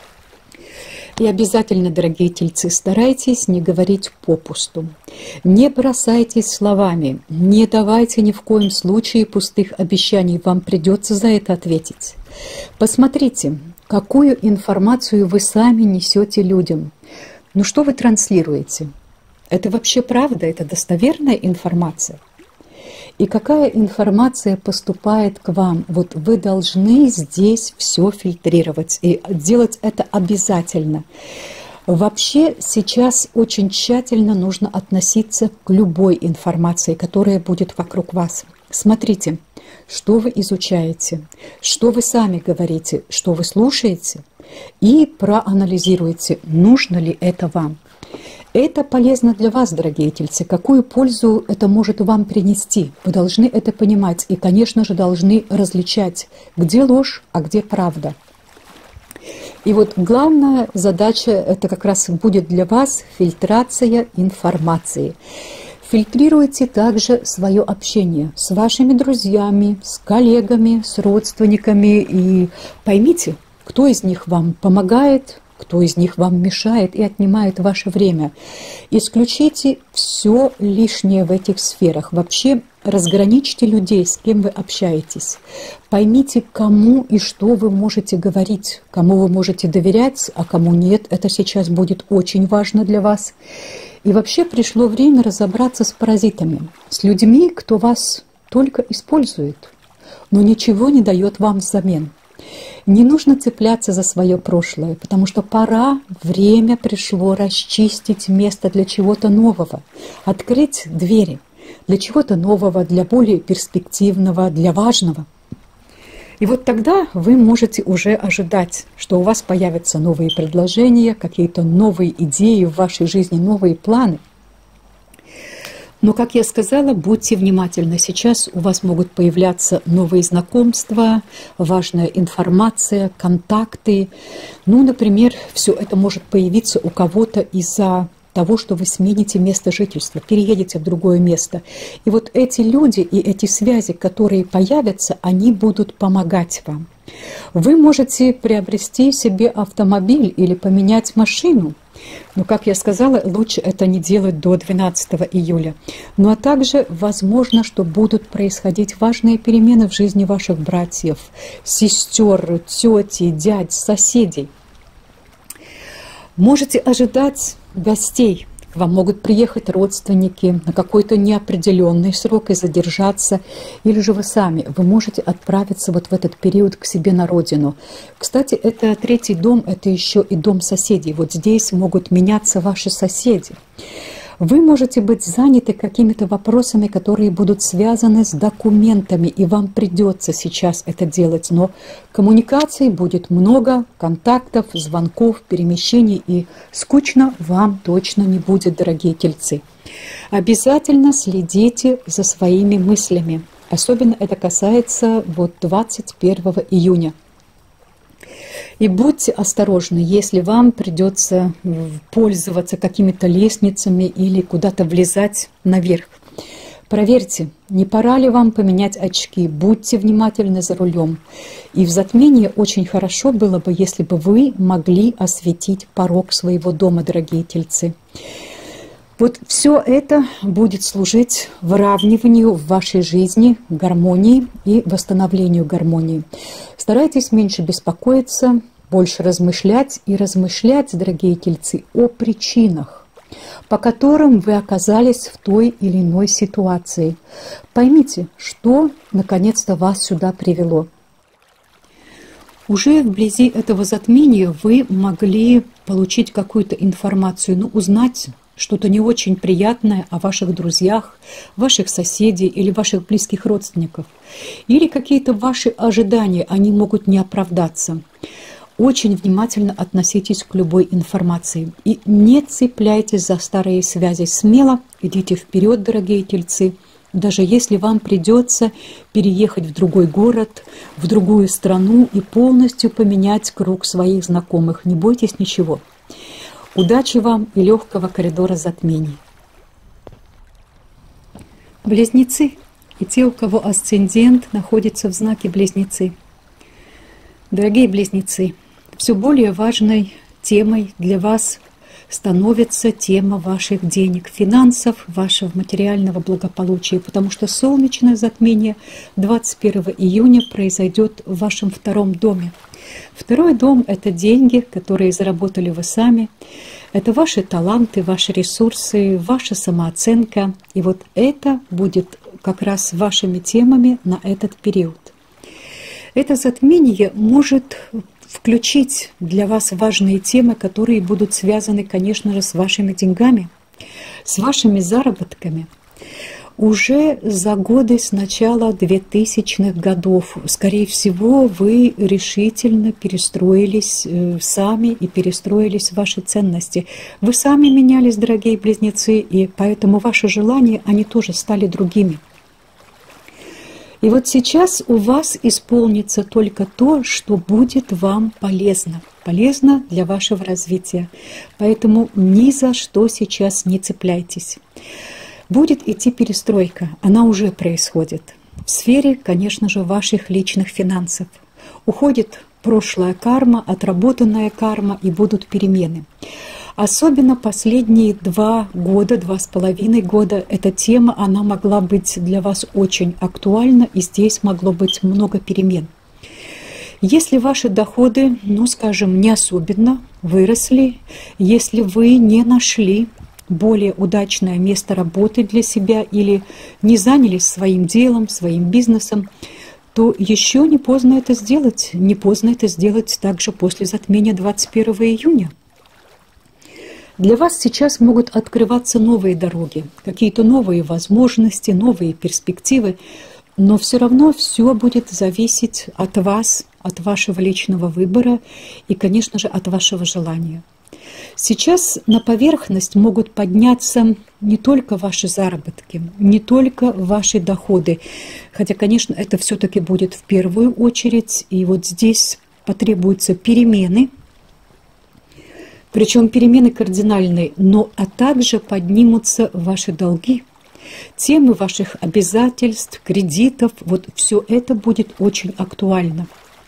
И обязательно, дорогие тельцы, старайтесь не говорить попусту. Не бросайтесь словами, не давайте ни в коем случае пустых обещаний, вам придется за это ответить. Посмотрите, какую информацию вы сами несете людям. Ну что вы транслируете? Это вообще правда? Это достоверная информация? И какая информация поступает к вам? Вот вы должны здесь все фильтрировать и делать это обязательно. Вообще сейчас очень тщательно нужно относиться к любой информации, которая будет вокруг вас. Смотрите, что вы изучаете, что вы сами говорите, что вы слушаете, и проанализируйте, нужно ли это вам. Это полезно для вас, дорогие тельцы. Какую пользу это может вам принести? Вы должны это понимать и, конечно же, должны различать, где ложь, а где правда. И вот главная задача, это как раз будет для вас фильтрация информации. Фильтрируйте также свое общение с вашими друзьями, с коллегами, с родственниками. И поймите, кто из них вам помогает, кто из них вам мешает и отнимает ваше время. Исключите все лишнее в этих сферах. Вообще разграничьте людей, с кем вы общаетесь. Поймите, кому и что вы можете говорить, кому вы можете доверять, а кому нет. Это сейчас будет очень важно для вас. И вообще пришло время разобраться с паразитами, с людьми, кто вас только использует, но ничего не дает вам взамен. Не нужно цепляться за свое прошлое, потому что пора, время пришло расчистить место для чего-то нового, открыть двери для чего-то нового, для более перспективного, для важного. И вот тогда вы можете уже ожидать, что у вас появятся новые предложения, какие-то новые идеи в вашей жизни, новые планы. Но, как я сказала, будьте внимательны. Сейчас у вас могут появляться новые знакомства, важная информация, контакты. Ну, например, все это может появиться у кого-то из-за того, что вы смените место жительства, переедете в другое место. И вот эти люди и эти связи, которые появятся, они будут помогать вам. Вы можете приобрести себе автомобиль или поменять машину. Но, как я сказала, лучше это не делать до 12 июля. Ну а также возможно, что будут происходить важные перемены в жизни ваших братьев, сестер, тети, дядь, соседей. Можете ожидать гостей. К вам могут приехать родственники на какой-то неопределенный срок и задержаться. Или же вы сами, вы можете отправиться вот в этот период к себе на родину. Кстати, это 3-й дом, это еще и дом соседей. Вот здесь могут меняться ваши соседи. Вы можете быть заняты какими-то вопросами, которые будут связаны с документами, и вам придется сейчас это делать, но коммуникаций будет много, контактов, звонков, перемещений, и скучно вам точно не будет, дорогие тельцы. Обязательно следите за своими мыслями. Особенно это касается 21 июня. И будьте осторожны, если вам придется пользоваться какими-то лестницами или куда-то влезать наверх. Проверьте, не пора ли вам поменять очки, будьте внимательны за рулем. И в затмении очень хорошо было бы, если бы вы могли осветить порог своего дома, дорогие тельцы. Вот все это будет служить выравниванию в вашей жизни, гармонии и восстановлению гармонии. Старайтесь меньше беспокоиться, больше размышлять и размышлять, дорогие тельцы, о причинах, по которым вы оказались в той или иной ситуации. Поймите, что наконец-то вас сюда привело. Уже вблизи этого затмения вы могли получить какую-то информацию, узнать что-то не очень приятное о ваших друзьях, ваших соседей или ваших близких родственников. Или какие-то ваши ожидания, они могут не оправдаться. Очень внимательно относитесь к любой информации и не цепляйтесь за старые связи. Смело идите вперед, дорогие тельцы. Даже если вам придется переехать в другой город, в другую страну и полностью поменять круг своих знакомых, не бойтесь ничего. Удачи вам и легкого коридора затмений. Близнецы и те, у кого асцендент находится в знаке Близнецы. Дорогие близнецы, все более важной темой для вас становится тема ваших денег, финансов, вашего материального благополучия, потому что солнечное затмение 21 июня произойдет в вашем втором доме. Второй дом – это деньги, которые заработали вы сами, это ваши таланты, ваши ресурсы, ваша самооценка. И вот это будет как раз вашими темами на этот период. Это затмение может включить для вас важные темы, которые будут связаны, конечно же, с вашими деньгами, с вашими заработками. Уже за годы с начала 2000-х годов, скорее всего, вы решительно перестроились сами и перестроились ваши ценности. Вы сами менялись, дорогие близнецы, и поэтому ваши желания, они тоже стали другими. И вот сейчас у вас исполнится только то, что будет вам полезно. Полезно для вашего развития. Поэтому ни за что сейчас не цепляйтесь. Будет идти перестройка, она уже происходит. В сфере, конечно же, ваших личных финансов. Уходит прошлая карма, отработанная карма, и будут перемены. Особенно последние 2 года, 2,5 года, эта тема, она могла быть для вас очень актуальна, и здесь могло быть много перемен. Если ваши доходы, скажем, не особенно выросли, если вы не нашли более удачное место работы для себя или не занялись своим делом, своим бизнесом, то еще не поздно это сделать. Не поздно это сделать также после затмения 21 июня. Для вас сейчас могут открываться новые дороги, какие-то новые возможности, новые перспективы, но все равно все будет зависеть от вас, от вашего личного выбора и, конечно же, от вашего желания. Сейчас на поверхность могут подняться не только ваши заработки, не только ваши доходы, хотя, конечно, это все-таки будет в первую очередь, и вот здесь потребуются перемены, причем перемены кардинальные, а также поднимутся ваши долги, темы ваших обязательств, кредитов, вот все это будет очень актуально.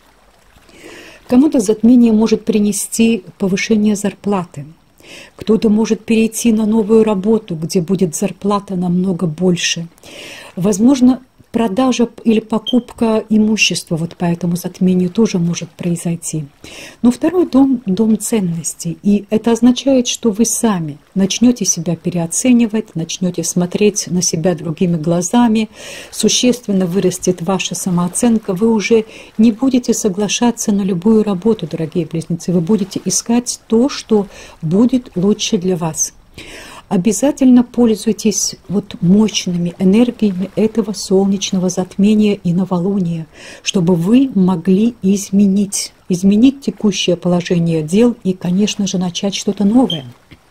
Кому-то затмение может принести повышение зарплаты. Кто-то может перейти на новую работу, где будет зарплата намного больше. Возможно, продажа или покупка имущества вот по этому затмению тоже может произойти. Но второй дом – дом ценностей. И это означает, что вы сами начнете себя переоценивать, начнете смотреть на себя другими глазами, существенно вырастет ваша самооценка, вы уже не будете соглашаться на любую работу, дорогие близнецы, вы будете искать то, что будет лучше для вас. обязательно пользуйтесь вот мощными энергиями этого солнечного затмения и новолуния, чтобы вы могли изменить текущее положение дел и, конечно же, начать что-то новое.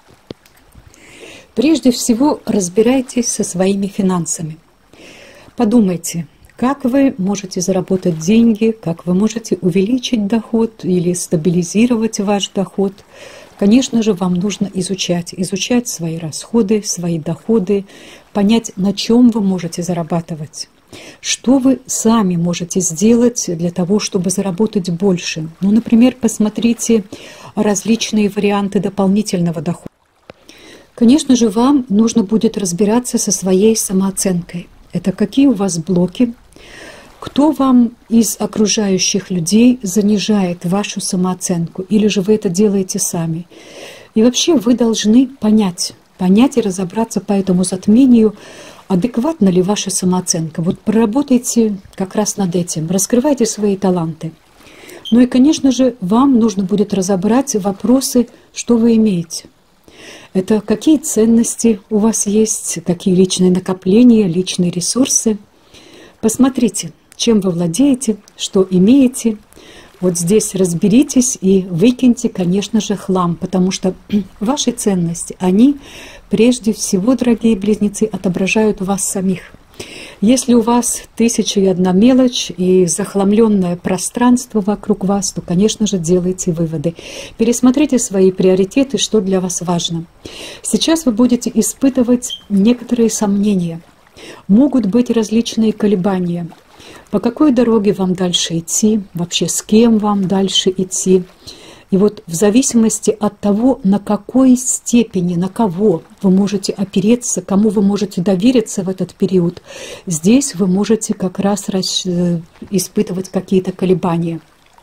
Прежде всего, разбирайтесь со своими финансами. Подумайте, как вы можете заработать деньги, как вы можете увеличить доход или стабилизировать ваш доход. Конечно же, вам нужно изучать свои расходы, свои доходы, понять, на чем вы можете зарабатывать. Что вы сами можете сделать для того, чтобы заработать больше? Ну, например, посмотрите различные варианты дополнительного дохода. Конечно же, вам нужно будет разбираться со своей самооценкой. Это какие у вас блоки, кто вам из окружающих людей занижает вашу самооценку, или же вы это делаете сами. И вообще вы должны понять и разобраться по этому затмению, адекватна ли ваша самооценка. Вот проработайте как раз над этим, раскрывайте свои таланты. Ну и, конечно же, вам нужно будет разобрать вопросы, что вы имеете. Это какие ценности у вас есть, какие личные накопления, личные ресурсы. Посмотрите, чем вы владеете, что имеете. Вот здесь разберитесь и выкиньте, конечно же, хлам, потому что ваши ценности, они прежде всего, дорогие близнецы, отображают вас самих. Если у вас 1001 мелочь и захламленное пространство вокруг вас, то, конечно же, делайте выводы. Пересмотрите свои приоритеты, что для вас важно. Сейчас вы будете испытывать некоторые сомнения. Могут быть различные колебания. По какой дороге вам дальше идти, вообще с кем вам дальше идти. И вот в зависимости от того, на какой степени, на кого вы можете опереться, кому вы можете довериться в этот период, здесь вы можете как раз испытывать какие-то колебания.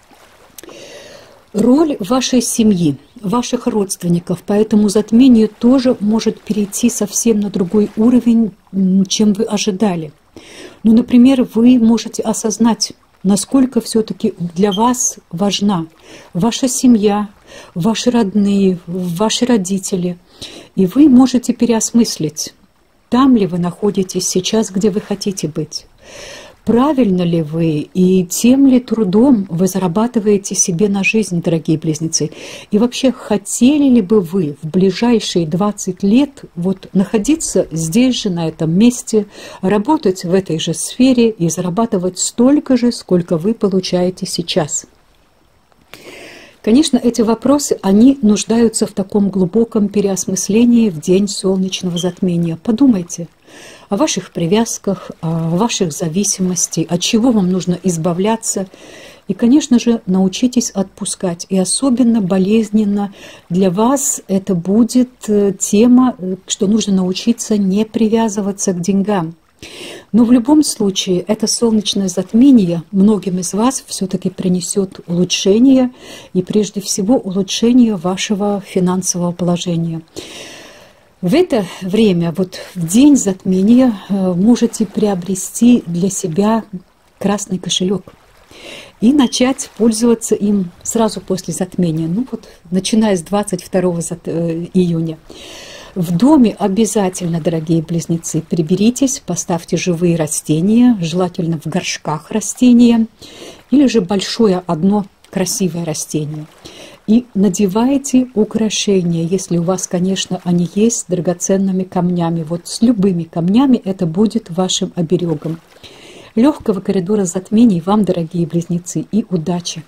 Роль вашей семьи, ваших родственников по этому затмению тоже может перейти совсем на другой уровень, чем вы ожидали. Ну, например, вы можете осознать, насколько все-таки для вас важна ваша семья, ваши родные, ваши родители. И вы можете переосмыслить, там ли вы находитесь сейчас, где вы хотите быть. Правильно ли вы и тем ли трудом вы зарабатываете себе на жизнь, дорогие близнецы? И вообще, хотели ли бы вы в ближайшие 20 лет вот находиться здесь же, на этом месте, работать в этой же сфере и зарабатывать столько же, сколько вы получаете сейчас? Конечно, эти вопросы, они нуждаются в таком глубоком переосмыслении в день солнечного затмения. Подумайте о ваших привязках, о ваших зависимостях, от чего вам нужно избавляться. И, конечно же, научитесь отпускать. И особенно болезненно для вас это будет тема, что нужно научиться не привязываться к деньгам. Но в любом случае это солнечное затмение многим из вас все-таки принесет улучшение, и прежде всего улучшение вашего финансового положения. В это время, вот в день затмения, можете приобрести для себя красный кошелек и начать пользоваться им сразу после затмения, ну вот, начиная с 22 июня. В доме обязательно, дорогие близнецы, приберитесь, поставьте живые растения, желательно в горшках растения, или же большое одно красивое растение. И надевайте украшения, если у вас, конечно, они есть, с драгоценными камнями. Вот с любыми камнями это будет вашим оберегом. Легкого коридора затмений вам, дорогие близнецы, и удачи!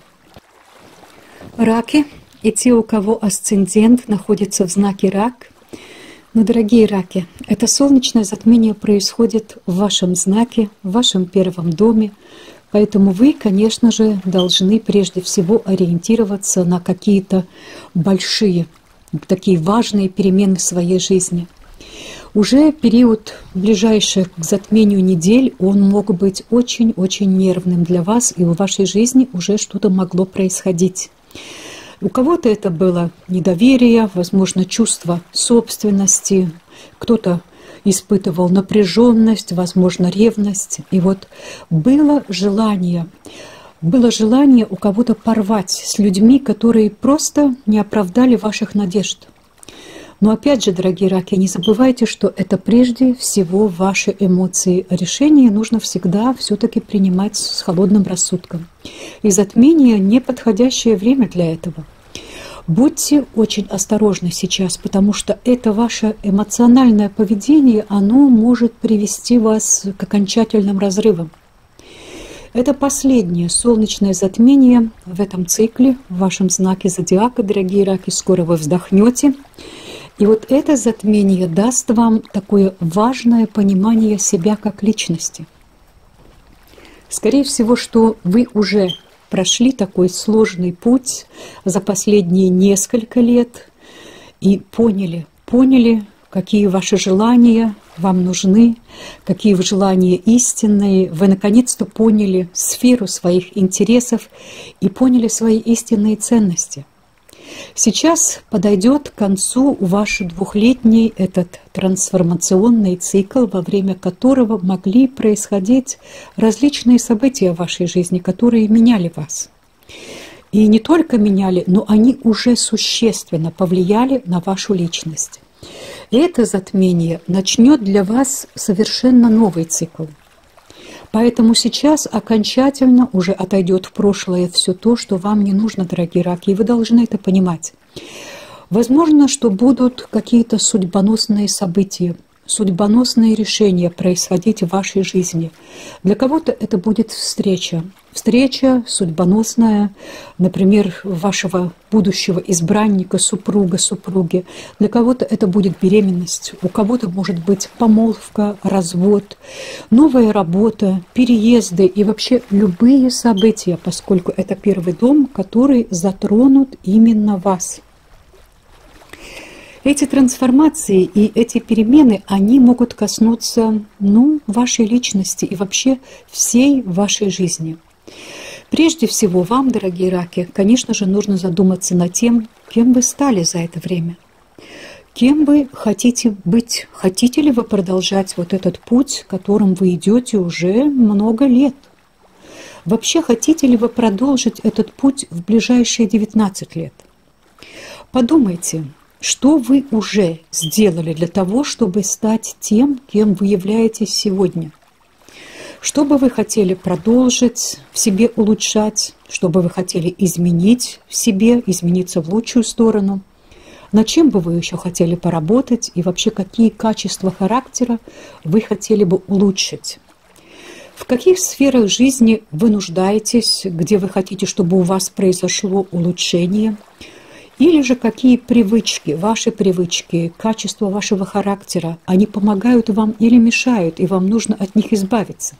Раки и те, у кого асцендент находится в знаке Рак. Но, дорогие раки, это солнечное затмение происходит в вашем знаке, в вашем первом доме. Поэтому вы, конечно же, должны прежде всего ориентироваться на какие-то большие, такие важные перемены в своей жизни. Уже период, ближайший к затмению недель, он мог быть очень-очень нервным для вас, и в вашей жизни уже что-то могло происходить. У кого-то это было недоверие, возможно, чувство собственности, кто-то испытывал напряженность, возможно, ревность. И вот было желание у кого-то порвать с людьми, которые просто не оправдали ваших надежд. Но опять же, дорогие раки, не забывайте, что это прежде всего ваши эмоции. Решение нужно всегда все-таки принимать с холодным рассудком. И затмение – неподходящее время для этого. Будьте очень осторожны сейчас, потому что это ваше эмоциональное поведение, оно может привести вас к окончательным разрывам. Это последнее солнечное затмение в этом цикле, в вашем знаке зодиака, дорогие раки. Скоро вы вздохнете. И вот это затмение даст вам такое важное понимание себя как личности. Скорее всего, что вы уже прошли такой сложный путь за последние несколько лет и поняли, какие ваши желания вам нужны, какие желания истинные. Вы наконец-то поняли сферу своих интересов и поняли свои истинные ценности. Сейчас подойдет к концу ваш двухлетний этот трансформационный цикл, во время которого могли происходить различные события в вашей жизни, которые меняли вас. И не только меняли, но они уже существенно повлияли на вашу личность. И это затмение начнет для вас совершенно новый цикл. Поэтому сейчас окончательно уже отойдет в прошлое все то, что вам не нужно, дорогие раки, и вы должны это понимать. Возможно, что будут какие-то судьбоносные события, судьбоносные решения происходить в вашей жизни. Для кого-то это будет встреча судьбоносная, например, вашего будущего избранника, супруга, супруги. Для кого-то это будет беременность, у кого-то может быть помолвка, развод, новая работа, переезды и вообще любые события, поскольку это первый дом, который затронут именно вас. Эти трансформации и эти перемены, они могут коснуться, вашей личности и вообще всей вашей жизни. Прежде всего, вам, дорогие раки, конечно же, нужно задуматься над тем, кем вы стали за это время. Кем вы хотите быть? Хотите ли вы продолжать вот этот путь, которым вы идете уже много лет? Вообще, хотите ли вы продолжить этот путь в ближайшие 19 лет? Подумайте, что вы уже сделали для того, чтобы стать тем, кем вы являетесь сегодня? Что бы вы хотели продолжить в себе улучшать? Что бы вы хотели изменить в себе, измениться в лучшую сторону? Над чем бы вы еще хотели поработать? И вообще, какие качества характера вы хотели бы улучшить? В каких сферах жизни вы нуждаетесь, где вы хотите, чтобы у вас произошло улучшение? Или же какие привычки, ваши привычки, качества вашего характера, они помогают вам или мешают, и вам нужно от них избавиться?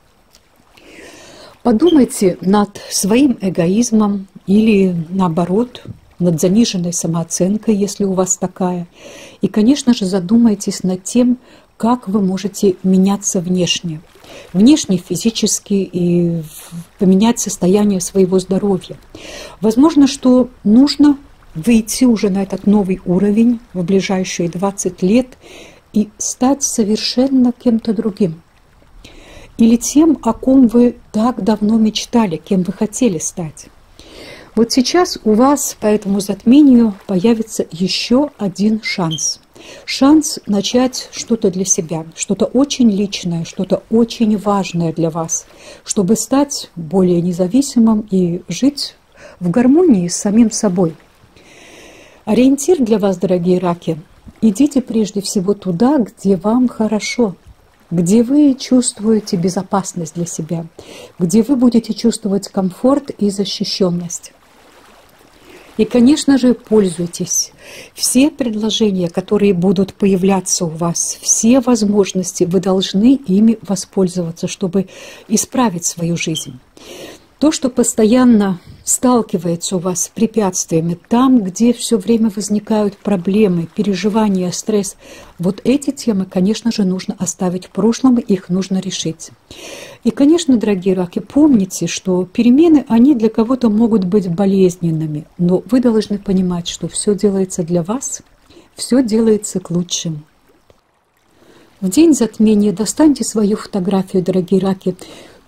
Подумайте над своим эгоизмом или, наоборот, над заниженной самооценкой, если у вас такая. И, конечно же, задумайтесь над тем, как вы можете меняться внешне. Внешне, физически, и поменять состояние своего здоровья. Возможно, что нужно выйти уже на этот новый уровень в ближайшие 20 лет и стать совершенно кем-то другим. Или тем, о ком вы так давно мечтали, кем вы хотели стать. Вот сейчас у вас по этому затмению появится еще один шанс. Шанс начать что-то для себя, что-то очень личное, что-то очень важное для вас, чтобы стать более независимым и жить в гармонии с самим собой. Ориентир для вас, дорогие раки, идите прежде всего туда, где вам хорошо, где вы чувствуете безопасность для себя, где вы будете чувствовать комфорт и защищенность. И, конечно же, пользуйтесь. Все предложения, которые будут появляться у вас, все возможности, вы должны ими воспользоваться, чтобы исправить свою жизнь. То, что постоянно сталкивается у вас с препятствиями, там, где все время возникают проблемы, переживания, стресс, вот эти темы, конечно же, нужно оставить в прошлом, их нужно решить. И, конечно, дорогие раки, помните, что перемены, они для кого-то могут быть болезненными, но вы должны понимать, что все делается для вас, все делается к лучшему. В день затмения достаньте свою фотографию, дорогие раки.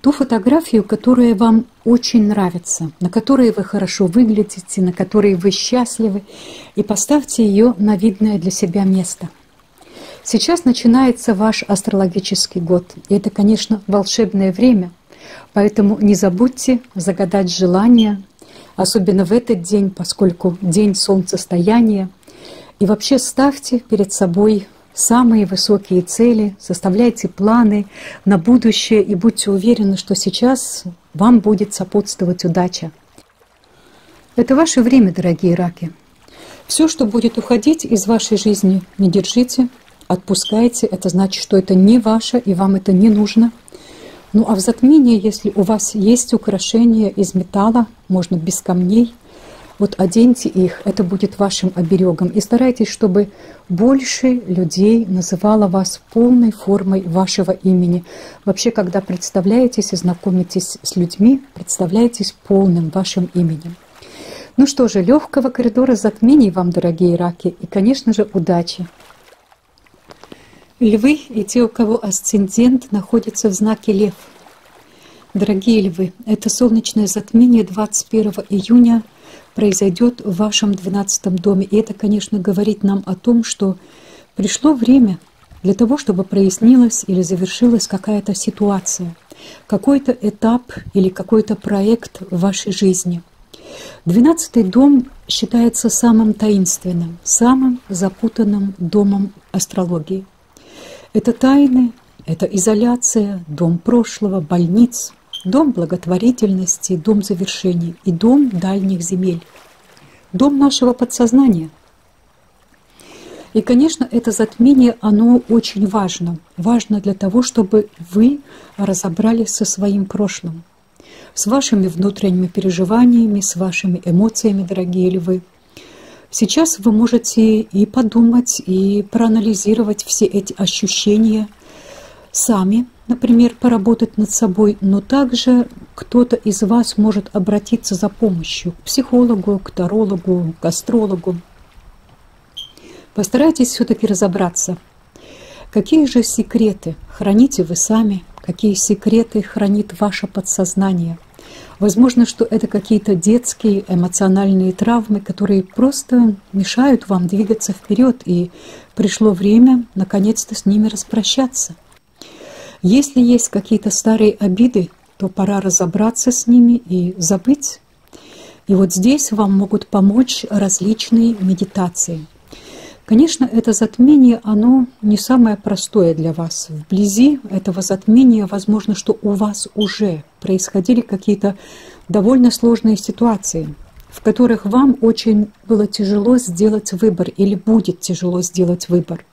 ту фотографию, которая вам очень нравится, на которой вы хорошо выглядите, на которой вы счастливы, и поставьте ее на видное для себя место. Сейчас начинается ваш астрологический год, и это, конечно, волшебное время, поэтому не забудьте загадать желание, особенно в этот день, поскольку день солнцестояния, и вообще ставьте перед собой самые высокие цели, составляйте планы на будущее и будьте уверены, что сейчас вам будет сопутствовать удача. Это ваше время, дорогие раки. Все, что будет уходить из вашей жизни, не держите, отпускайте. Это значит, что это не ваше и вам это не нужно. Ну а в затмении, если у вас есть украшения из металла, можно без камней, вот оденьте их, это будет вашим оберегом. И старайтесь, чтобы больше людей называло вас полной формой вашего имени. Вообще, когда представляетесь и знакомитесь с людьми, представляйтесь полным вашим именем. Ну что же, легкого коридора затмений вам, дорогие раки, и, конечно же, удачи. Львы и те, у кого асцендент находится в знаке Лев. Дорогие львы, это солнечное затмение 21 июня произойдет в вашем 12-м доме. И это, конечно, говорит нам о том, что пришло время для того, чтобы прояснилась или завершилась какая-то ситуация, какой-то этап или какой-то проект в вашей жизни. 12-й дом считается самым таинственным, самым запутанным домом астрологии. Это тайны, это изоляция, дом прошлого, больниц, дом благотворительности, дом завершений и дом дальних земель, дом нашего подсознания. И, конечно, это затмение, оно очень важно. Важно для того, чтобы вы разобрались со своим прошлым, с вашими внутренними переживаниями, с вашими эмоциями, дорогие львы. Сейчас вы можете и подумать, и проанализировать все эти ощущения сами, например, поработать над собой, но также кто-то из вас может обратиться за помощью к психологу, к тарологу, к астрологу. Постарайтесь все-таки разобраться, какие же секреты храните вы сами, какие секреты хранит ваше подсознание. Возможно, что это какие-то детские эмоциональные травмы, которые просто мешают вам двигаться вперед, и пришло время наконец-то с ними распрощаться. Если есть какие-то старые обиды, то пора разобраться с ними и забыть. И вот здесь вам могут помочь различные медитации. Конечно, это затмение, оно не самое простое для вас. Вблизи этого затмения, возможно, что у вас уже происходили какие-то довольно сложные ситуации, в которых вам очень было тяжело сделать выбор или будет тяжело сделать выбор.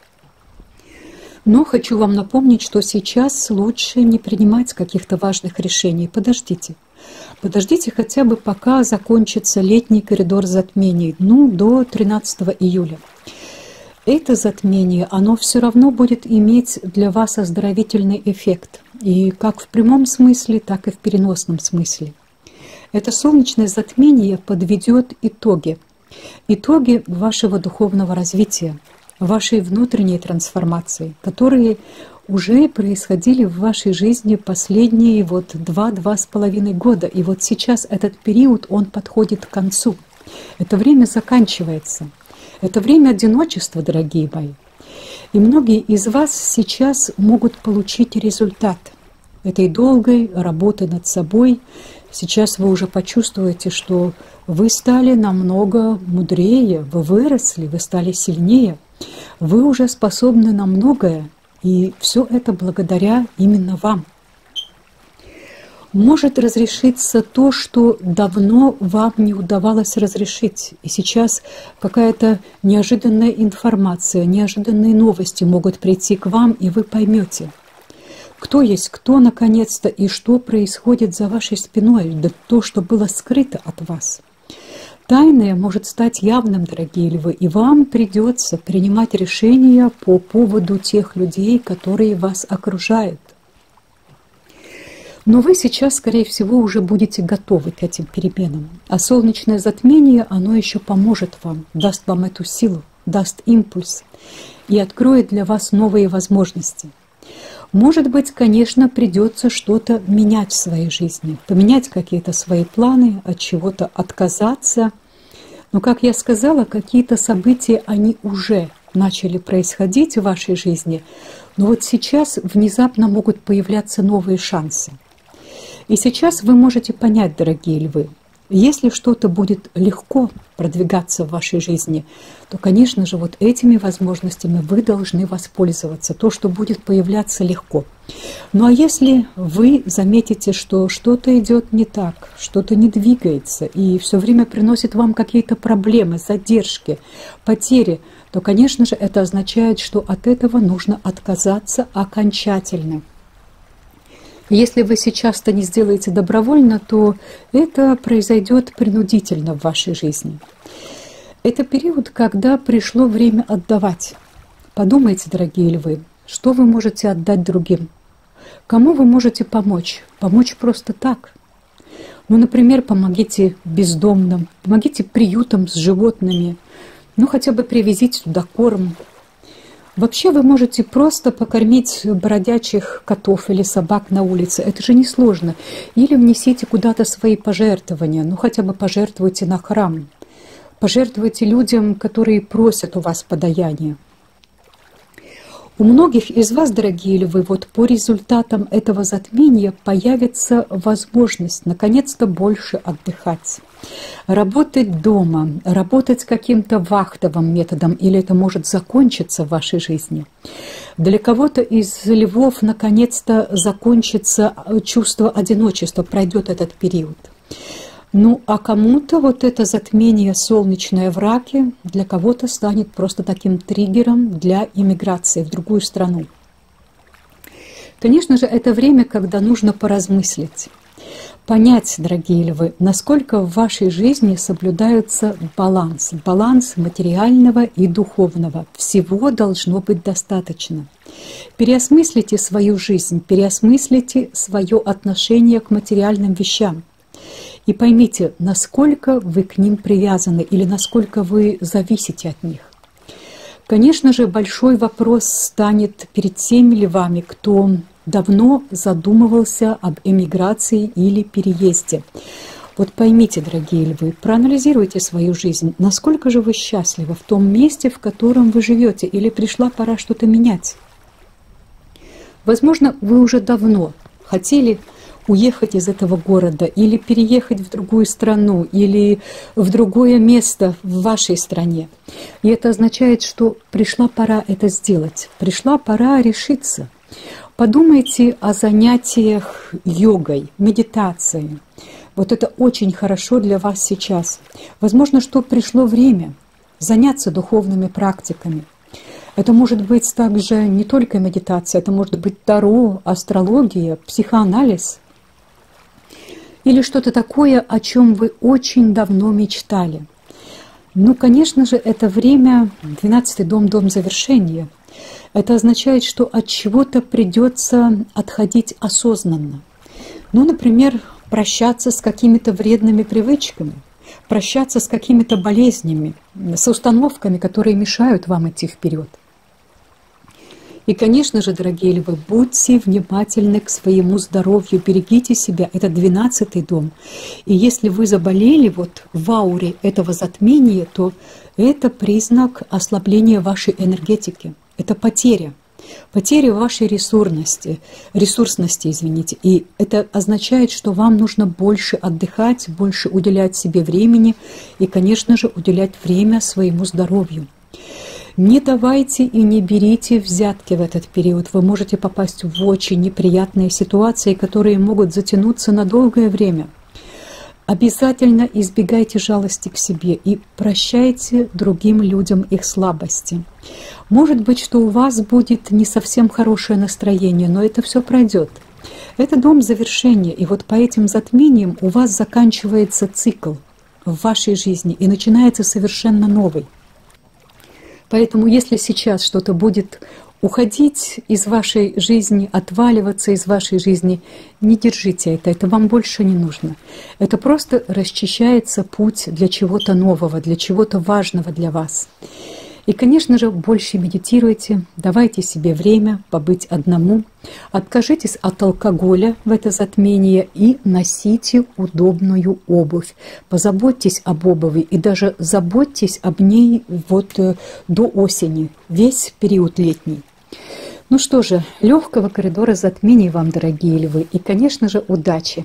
Но хочу вам напомнить, что сейчас лучше не принимать каких-то важных решений. Подождите. Подождите хотя бы пока закончится летний коридор затмений, до 13 июля. Это затмение, оно все равно будет иметь для вас оздоровительный эффект. И как в прямом смысле, так и в переносном смысле. Это солнечное затмение подведет итоги. Итоги вашего духовного развития, вашей внутренней трансформации, которые уже происходили в вашей жизни последние 2-2,5 года. И вот сейчас этот период, он подходит к концу. Это время заканчивается. Это время одиночества, дорогие мои. И многие из вас сейчас могут получить результат этой долгой работы над собой. Сейчас вы уже почувствуете, что вы стали намного мудрее, вы выросли, вы стали сильнее. Вы уже способны на многое, и все это благодаря именно вам. Может разрешиться то, что давно вам не удавалось разрешить. И сейчас какая-то неожиданная информация, неожиданные новости могут прийти к вам, и вы поймете, кто есть кто наконец-то, и что происходит за вашей спиной, да то, что было скрыто от вас. Тайное может стать явным, дорогие львы, и вам придется принимать решения по поводу тех людей, которые вас окружают. Но вы сейчас, скорее всего, уже будете готовы к этим переменам. А солнечное затмение, оно еще поможет вам, даст вам эту силу, даст импульс и откроет для вас новые возможности. Может быть, конечно, придется что-то менять в своей жизни, поменять какие-то свои планы, от чего-то отказаться. Но, как я сказала, какие-то события, они уже начали происходить в вашей жизни, но вот сейчас внезапно могут появляться новые шансы. И сейчас вы можете понять, дорогие львы, если что-то будет легко продвигаться в вашей жизни, то, конечно же, вот этими возможностями вы должны воспользоваться, то, что будет появляться легко. Ну а если вы заметите, что что-то идет не так, что-то не двигается и все время приносит вам какие-то проблемы, задержки, потери, то, конечно же, это означает, что от этого нужно отказаться окончательно. Если вы сейчас это не сделаете добровольно, то это произойдет принудительно в вашей жизни. Это период, когда пришло время отдавать. Подумайте, дорогие львы, что вы можете отдать другим? Кому вы можете помочь? Помочь просто так. Ну, например, помогите бездомным, помогите приютам с животными, ну, хотя бы привезите туда корм. Вообще вы можете просто покормить бродячих котов или собак на улице. Это же несложно. Или внесите куда-то свои пожертвования. Ну, хотя бы пожертвуйте на храм. Пожертвуйте людям, которые просят у вас подаяния. У многих из вас, дорогие львы, вот по результатам этого затмения появится возможность наконец-то больше отдыхать. Работать дома, работать каким-то вахтовым методом, или это может закончиться в вашей жизни. Для кого-то из львов наконец-то закончится чувство одиночества, пройдет этот период. Ну, а кому-то вот это затмение солнечное в Раке для кого-то станет просто таким триггером для иммиграции в другую страну. Конечно же, это время, когда нужно поразмыслить, понять, дорогие львы, насколько в вашей жизни соблюдается баланс материального и духовного. Всего должно быть достаточно. Переосмыслите свою жизнь, переосмыслите свое отношение к материальным вещам. И поймите, насколько вы к ним привязаны или насколько вы зависите от них. Конечно же, большой вопрос станет перед теми львами, кто давно задумывался об эмиграции или переезде. Вот поймите, дорогие львы, проанализируйте свою жизнь. Насколько же вы счастливы в том месте, в котором вы живете, или пришла пора что-то менять? Возможно, вы уже давно хотели уехать из этого города или переехать в другую страну или в другое место в вашей стране. И это означает, что пришла пора это сделать, пришла пора решиться. Подумайте о занятиях йогой, медитацией. Вот это очень хорошо для вас сейчас. Возможно, что пришло время заняться духовными практиками. Это может быть также не только медитация, это может быть таро, астрология, психоанализ. Или что-то такое, о чем вы очень давно мечтали. Ну, конечно же, это время, 12-й дом, дом завершения. Это означает, что от чего-то придется отходить осознанно. Ну, например, прощаться с какими-то вредными привычками, прощаться с какими-то болезнями, с установками, которые мешают вам идти вперед. И, конечно же, дорогие львы, будьте внимательны к своему здоровью, берегите себя. Это 12-й дом. И если вы заболели вот в ауре этого затмения, то это признак ослабления вашей энергетики. Это потеря. Потеря вашей ресурсности, извините. И это означает, что вам нужно больше отдыхать, больше уделять себе времени и, конечно же, уделять время своему здоровью. Не давайте и не берите взятки в этот период. Вы можете попасть в очень неприятные ситуации, которые могут затянуться на долгое время. Обязательно избегайте жалости к себе и прощайте другим людям их слабости. Может быть, что у вас будет не совсем хорошее настроение, но это все пройдет. Это дом завершения, и вот по этим затмениям у вас заканчивается цикл в вашей жизни и начинается совершенно новый. Поэтому, если сейчас что-то будет уходить из вашей жизни, отваливаться из вашей жизни, не держите это вам больше не нужно. Это просто расчищается путь для чего-то нового, для чего-то важного для вас. И, конечно же, больше медитируйте, давайте себе время побыть одному, откажитесь от алкоголя в это затмение и носите удобную обувь. Позаботьтесь об обуви и даже заботьтесь об ней до осени, весь период летний. Ну что же, легкого коридора затмений вам, дорогие львы, и, конечно же, удачи!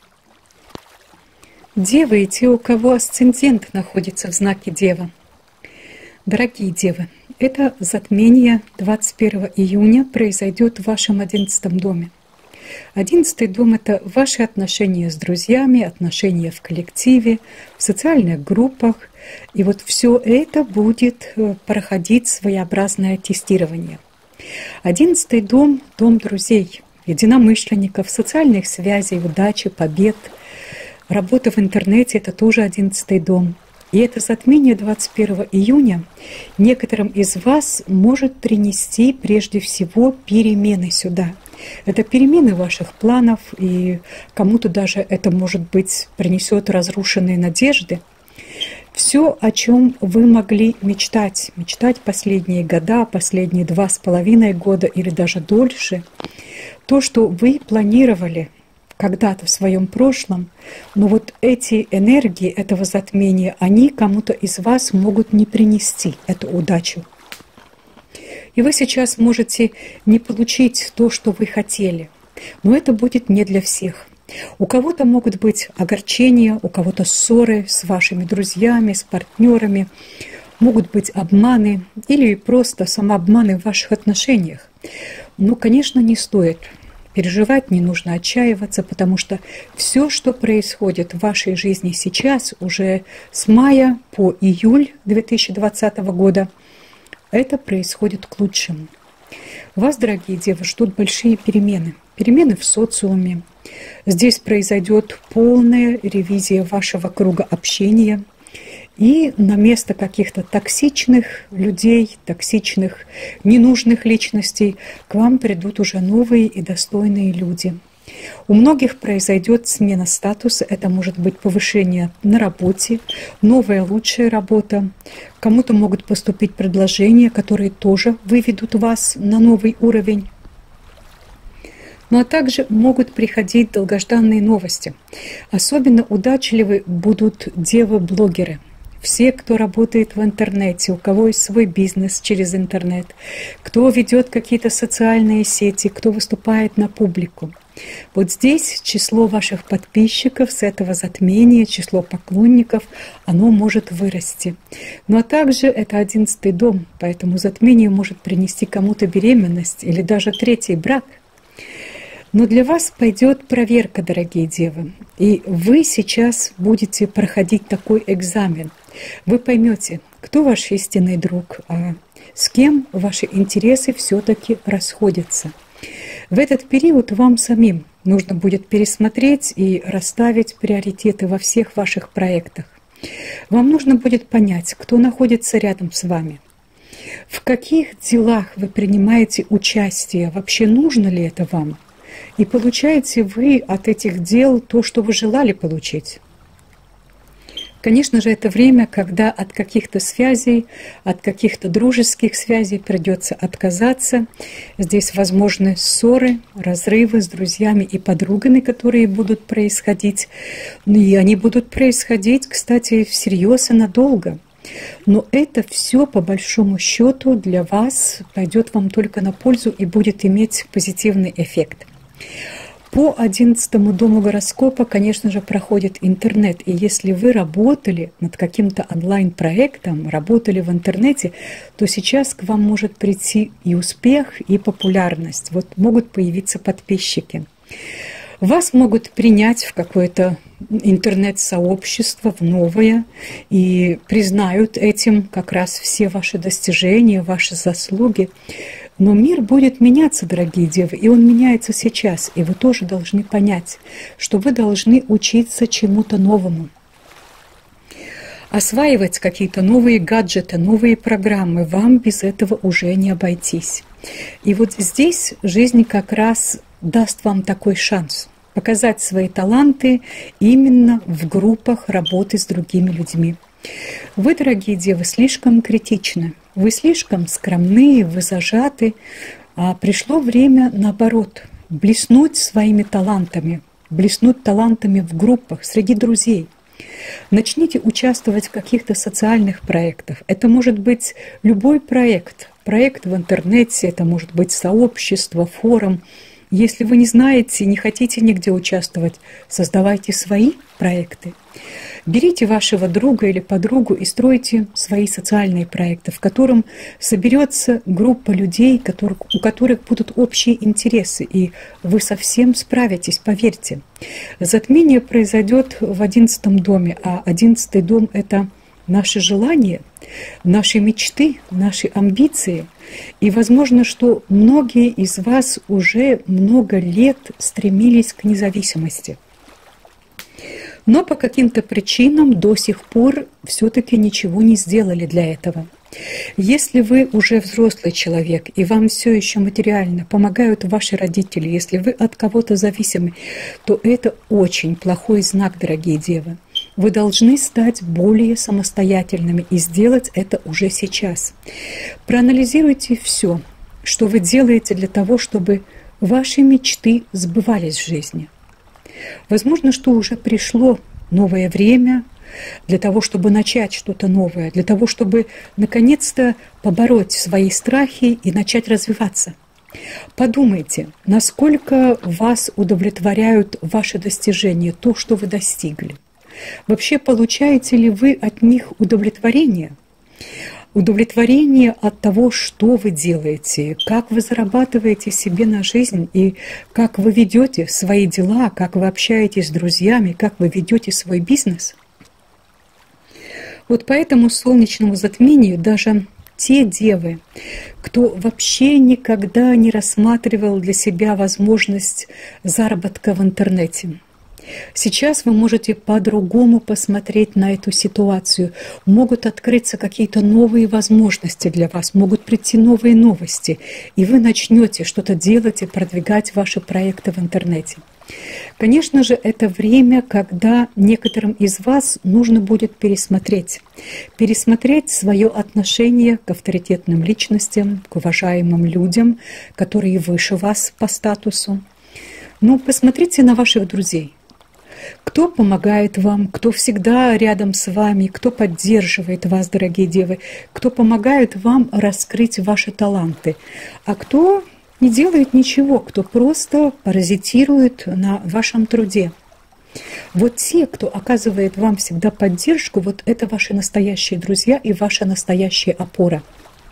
Девы и те, у кого асцендент находится в знаке Дева. Дорогие девы, это затмение 21 июня произойдет в вашем 11-м доме. 11-й дом – это ваши отношения с друзьями, отношения в коллективе, в социальных группах. И вот все это будет проходить своеобразное тестирование. 11-й дом – дом друзей, единомышленников, социальных связей, удачи, побед. Работа в интернете – это тоже 11-й дом. И это затмение 21 июня некоторым из вас может принести прежде всего перемены сюда. Это перемены ваших планов, и кому-то даже это, может быть, принесет разрушенные надежды. Все, о чем вы могли мечтать последние года, последние 2,5 года или даже дольше, то, что вы планировали когда-то в своем прошлом, но вот эти энергии этого затмения, они кому-то из вас могут не принести эту удачу. И вы сейчас можете не получить то, что вы хотели, но это будет не для всех. У кого-то могут быть огорчения, у кого-то ссоры с вашими друзьями, с партнерами, могут быть обманы или просто самообманы в ваших отношениях. Но, конечно, не стоит переживать, не нужно отчаиваться, потому что все, что происходит в вашей жизни сейчас, уже с мая по июль 2020 года, это происходит к лучшему. Вас, дорогие девы, ждут большие перемены. Перемены в социуме. Здесь произойдет полная ревизия вашего круга общения. И на место каких-то токсичных людей, токсичных, ненужных личностей к вам придут уже новые и достойные люди. У многих произойдет смена статуса, это может быть повышение на работе, новая лучшая работа. Кому-то могут поступить предложения, которые тоже выведут вас на новый уровень. Ну а также могут приходить долгожданные новости. Особенно удачливы будут девы-блогеры. Все, кто работает в интернете, у кого есть свой бизнес через интернет, кто ведет какие-то социальные сети, кто выступает на публику. Вот здесь число ваших подписчиков с этого затмения, число поклонников, оно может вырасти. Ну а также это 11-й дом, поэтому затмение может принести кому-то беременность или даже третий брак. Но для вас пойдет проверка, дорогие девы, и вы сейчас будете проходить такой экзамен. Вы поймете, кто ваш истинный друг, а с кем ваши интересы все-таки расходятся. В этот период вам самим нужно будет пересмотреть и расставить приоритеты во всех ваших проектах. Вам нужно будет понять, кто находится рядом с вами. В каких делах вы принимаете участие, вообще нужно ли это вам? И получаете вы от этих дел то, что вы желали получить. Конечно же, это время, когда от каких-то связей, от каких-то дружеских связей придется отказаться. Здесь возможны ссоры, разрывы с друзьями и подругами, которые будут происходить. И они будут происходить, кстати, всерьез и надолго. Но это все, по большому счету, для вас пойдет вам только на пользу и будет иметь позитивный эффект. По 11-му дому гороскопа, конечно же, проходит интернет. И если вы работали над каким-то онлайн-проектом, работали в интернете, то сейчас к вам может прийти и успех, и популярность. Вот могут появиться подписчики. Вас могут принять в какое-то интернет-сообщество, в новое, и признают этим как раз все ваши достижения, ваши заслуги. Но мир будет меняться, дорогие девы, и он меняется сейчас. И вы тоже должны понять, что вы должны учиться чему-то новому. Осваивать какие-то новые гаджеты, новые программы. Вам без этого уже не обойтись. И вот здесь жизнь как раз даст вам такой шанс показать свои таланты именно в группах работы с другими людьми. Вы, дорогие девы, слишком критичны. Вы слишком скромны, вы зажаты, а пришло время, наоборот, блеснуть своими талантами, блеснуть талантами в группах, среди друзей. Начните участвовать в каких-то социальных проектах. Это может быть любой проект. Проект в интернете, это может быть сообщество, форум. Если вы не знаете, не хотите нигде участвовать, создавайте свои проекты. Берите вашего друга или подругу и стройте свои социальные проекты, в котором соберется группа людей, у которых будут общие интересы, и вы совсем справитесь, поверьте. Затмение произойдет в 11-м доме, а 11-й дом – это наши желания, наши мечты, наши амбиции. И возможно, что многие из вас уже много лет стремились к независимости. Но по каким-то причинам до сих пор все-таки ничего не сделали для этого. Если вы уже взрослый человек, и вам все еще материально помогают ваши родители, если вы от кого-то зависимы, то это очень плохой знак, дорогие девы. Вы должны стать более самостоятельными и сделать это уже сейчас. Проанализируйте все, что вы делаете для того, чтобы ваши мечты сбывались в жизни. Возможно, что уже пришло новое время для того, чтобы начать что-то новое, для того, чтобы наконец-то побороть свои страхи и начать развиваться. Подумайте, насколько вас удовлетворяют ваши достижения, то, что вы достигли. Вообще, получаете ли вы от них удовлетворение? Удовлетворение от того, что вы делаете, как вы зарабатываете себе на жизнь и как вы ведете свои дела, как вы общаетесь с друзьями, как вы ведете свой бизнес. Вот по этому солнечному затмению даже те девы, кто вообще никогда не рассматривал для себя возможность заработка в интернете, сейчас вы можете по-другому посмотреть на эту ситуацию. Могут открыться какие-то новые возможности для вас, могут прийти новые новости, и вы начнете что-то делать и продвигать ваши проекты в интернете. Конечно же, это время, когда некоторым из вас нужно будет пересмотреть свое отношение к авторитетным личностям, к уважаемым людям, которые выше вас по статусу. Ну, посмотрите на ваших друзей. Кто помогает вам, кто всегда рядом с вами, кто поддерживает вас, дорогие девы, кто помогает вам раскрыть ваши таланты, а кто не делает ничего, кто просто паразитирует на вашем труде. Вот те, кто оказывает вам всегда поддержку, вот это ваши настоящие друзья и ваша настоящая опора.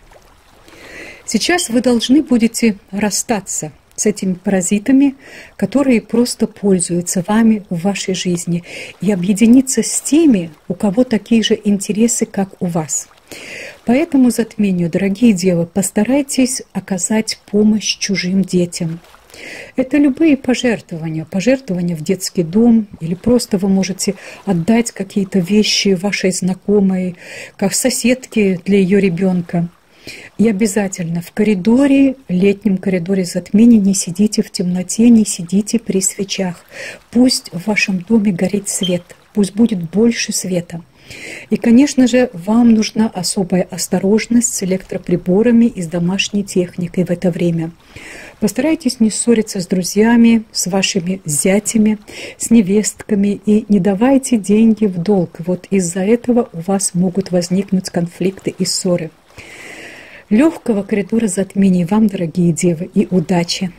Сейчас вы должны будете расстаться с этими паразитами, которые просто пользуются вами в вашей жизни, и объединиться с теми, у кого такие же интересы, как у вас. По этому затмению, дорогие девы, постарайтесь оказать помощь чужим детям. Это любые пожертвования в детский дом, или просто вы можете отдать какие-то вещи вашей знакомой, как соседке для ее ребенка. И обязательно в коридоре, летнем коридоре затмения не сидите в темноте, не сидите при свечах. Пусть в вашем доме горит свет, пусть будет больше света. И, конечно же, вам нужна особая осторожность с электроприборами и с домашней техникой в это время. Постарайтесь не ссориться с друзьями, с вашими зятями, с невестками и не давайте деньги в долг. Вот из-за этого у вас могут возникнуть конфликты и ссоры. Легкого коридора затмений вам, дорогие девы, и удачи!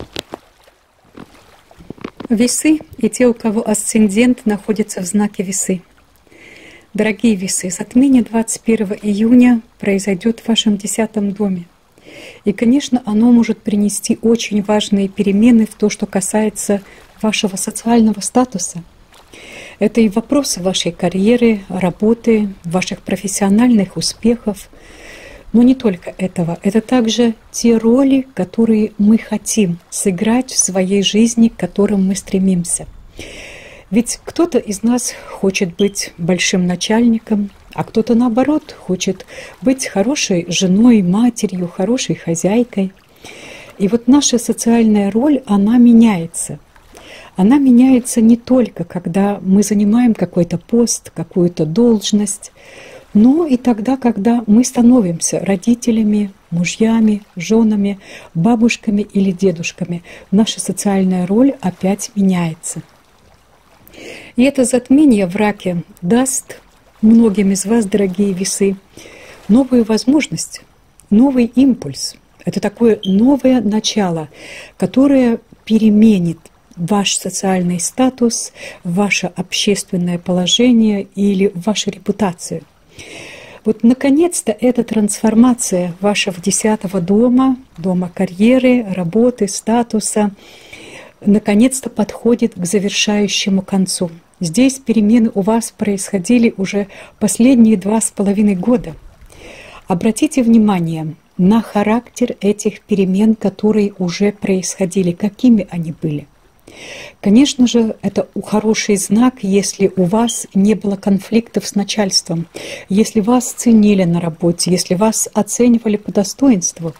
Весы и те, у кого асцендент находится в знаке Весы. Дорогие Весы, затмение 21 июня произойдет в вашем 10-м доме. И, конечно, оно может принести очень важные перемены в то, что касается вашего социального статуса. Это и вопросы вашей карьеры, работы, ваших профессиональных успехов. Но не только этого. Это также те роли, которые мы хотим сыграть в своей жизни, к которым мы стремимся. Ведь кто-то из нас хочет быть большим начальником, а кто-то, наоборот, хочет быть хорошей женой, матерью, хорошей хозяйкой. И вот наша социальная роль, она меняется. Она меняется не только, когда мы занимаем какой-то пост, какую-то должность, Но и тогда, когда мы становимся родителями, мужьями, женами, бабушками или дедушками, наша социальная роль опять меняется. И это затмение в раке даст многим из вас, дорогие весы, новую возможность, новый импульс. Это такое новое начало, которое переменит ваш социальный статус, ваше общественное положение или вашу репутацию. Вот, наконец-то, эта трансформация вашего 10-го дома, дома карьеры, работы, статуса, наконец-то подходит к завершающему концу. Здесь перемены у вас происходили уже последние 2,5 года. Обратите внимание на характер этих перемен, которые уже происходили, какими они были. Конечно же, это хороший знак, если у вас не было конфликтов с начальством, если вас ценили на работе, если вас оценивали по достоинству.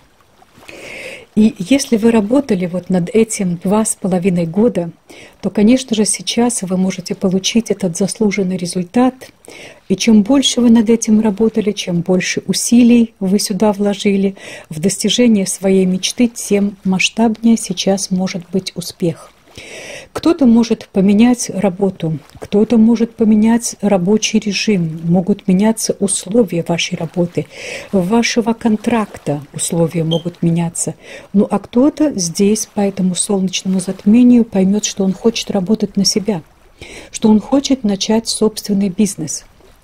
И если вы работали вот над этим 2,5 года, то, конечно же, сейчас вы можете получить этот заслуженный результат. И чем больше вы над этим работали, чем больше усилий вы сюда вложили в достижение своей мечты, тем масштабнее сейчас может быть успех. Кто-то может поменять работу, кто-то может поменять рабочий режим, могут меняться условия вашей работы, вашего контракта условия могут меняться. Ну а кто-то здесь по этому солнечному затмению поймет, что он хочет работать на себя, что он хочет начать собственный бизнес.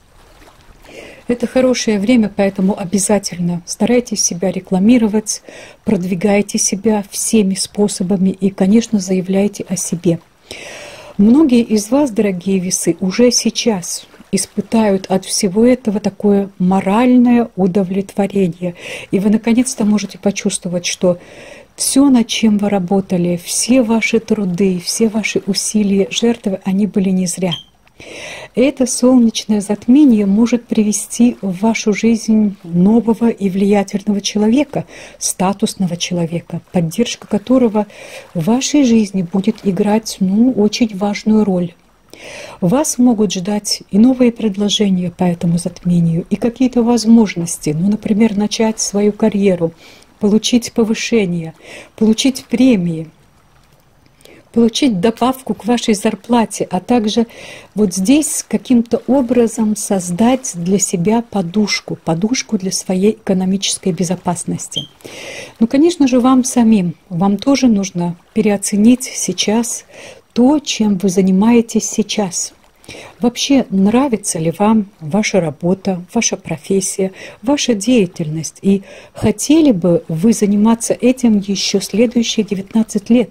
Это хорошее время, поэтому обязательно старайтесь себя рекламировать, продвигайте себя всеми способами и, конечно, заявляйте о себе. Многие из вас, дорогие весы, уже сейчас испытают от всего этого такое моральное удовлетворение. И вы наконец-то можете почувствовать, что все, над чем вы работали, все ваши труды, все ваши усилия, жертвы, они были не зря. Это солнечное затмение может привести в вашу жизнь нового и влиятельного человека, статусного человека, поддержка которого в вашей жизни будет играть очень важную роль. Вас могут ждать и новые предложения по этому затмению, и какие-то возможности, например, начать свою карьеру, получить повышение, получить премии, получить добавку к вашей зарплате, а также вот здесь каким-то образом создать для себя подушку для своей экономической безопасности. Конечно же, вам самим, вам тоже нужно переоценить сейчас то, чем вы занимаетесь сейчас. Вообще, нравится ли вам ваша работа, ваша профессия, ваша деятельность? И хотели бы вы заниматься этим еще следующие 19 лет?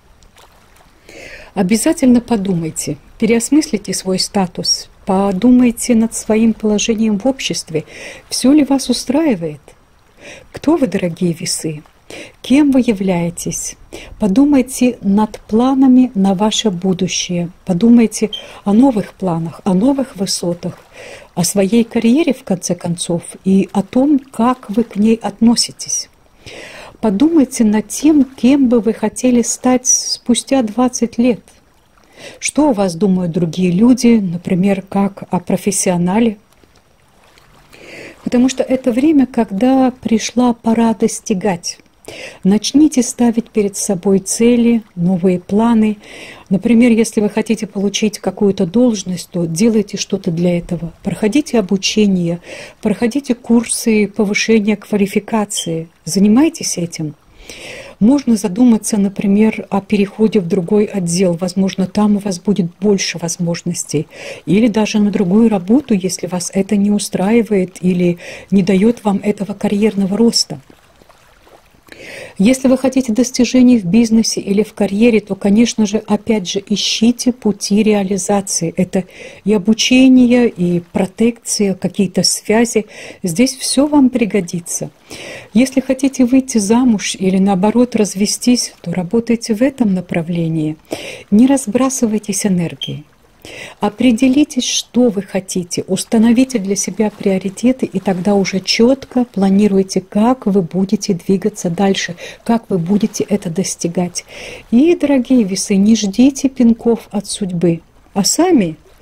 Обязательно подумайте, переосмыслите свой статус, подумайте над своим положением в обществе, все ли вас устраивает. Кто вы, дорогие весы? Кем вы являетесь? Подумайте над планами на ваше будущее, подумайте о новых планах, о новых высотах, о своей карьере, в конце концов, и о том, как вы к ней относитесь. Подумайте над тем, кем бы вы хотели стать спустя 20 лет. Что о вас думают другие люди, например, как о профессионале? Потому что это время, когда пришла пора достигать. Начните ставить перед собой цели, новые планы. Например, если вы хотите получить какую-то должность, то делайте что-то для этого. Проходите обучение, проходите курсы повышения квалификации. Занимайтесь этим. Можно задуматься, например, о переходе в другой отдел. Возможно, там у вас будет больше возможностей. Или даже на другую работу, если вас это не устраивает или не дает вам этого карьерного роста. Если вы хотите достижений в бизнесе или в карьере, то, конечно же, опять же, ищите пути реализации. Это и обучение, и протекция, какие-то связи. Здесь все вам пригодится. Если хотите выйти замуж или, наоборот, развестись, то работайте в этом направлении. Не разбрасывайтесь энергией. Определитесь, что вы хотите, установите для себя приоритеты, и тогда уже четко планируйте, как вы будете двигаться дальше, как вы будете это достигать. И, дорогие весы, не ждите пинков от судьбы, а сами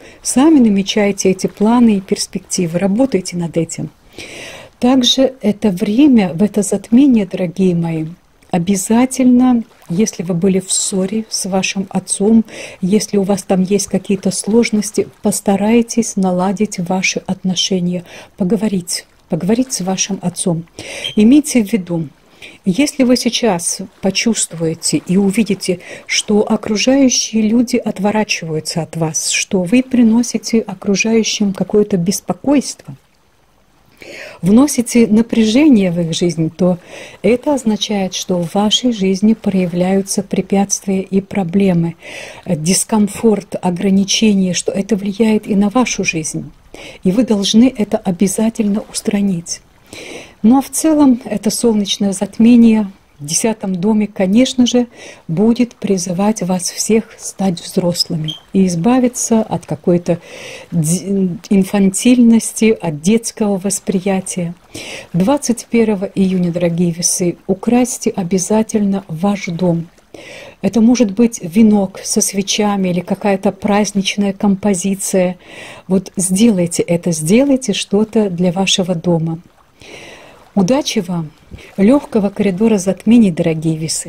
Сами намечайте эти планы и перспективы, работайте над этим. Также это время, в это затмение, дорогие мои, обязательно, если вы были в ссоре с вашим отцом, если у вас там есть какие-то сложности, постарайтесь наладить ваши отношения, поговорить с вашим отцом. Имейте в виду, если вы сейчас почувствуете и увидите, что окружающие люди отворачиваются от вас, что вы приносите окружающим какое-то беспокойство, вносите напряжение в их жизнь, то это означает, что в вашей жизни проявляются препятствия и проблемы, дискомфорт, ограничения, что это влияет и на вашу жизнь. И вы должны это обязательно устранить. Ну а в целом это солнечное затмение в 10-м доме, конечно же, будет призывать вас всех стать взрослыми и избавиться от какой-то инфантильности, от детского восприятия. 21 июня, дорогие весы, украсьте обязательно ваш дом. Это может быть венок со свечами или какая-то праздничная композиция. Вот сделайте это, сделайте что-то для вашего дома. Удачи вам! Легкого коридора затмений, дорогие весы.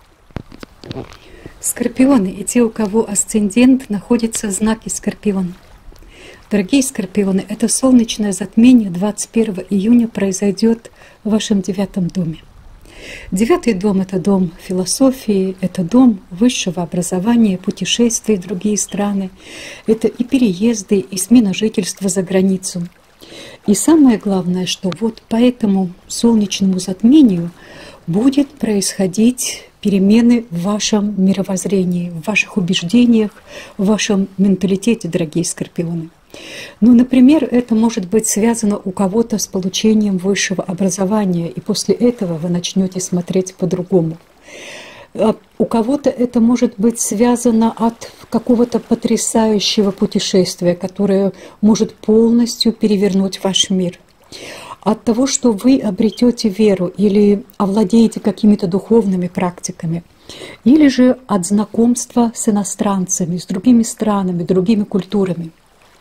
Скорпионы и те, у кого асцендент находится в знаке Скорпион. Дорогие скорпионы, это солнечное затмение 21 июня произойдет в вашем 9-м доме. 9-й дом – это дом философии, это дом высшего образования, путешествий в другие страны, это и переезды, и смена жительства за границу. И самое главное, что вот по этому солнечному затмению будет происходить перемены в вашем мировоззрении, в ваших убеждениях, в вашем менталитете, дорогие скорпионы. Ну, например, это может быть связано у кого-то с получением высшего образования, и после этого вы начнете смотреть по-другому. У кого-то это может быть связано от какого-то потрясающего путешествия, которое может полностью перевернуть ваш мир. От того, что вы обретете веру или овладеете какими-то духовными практиками, или же от знакомства с иностранцами, с другими странами, другими культурами.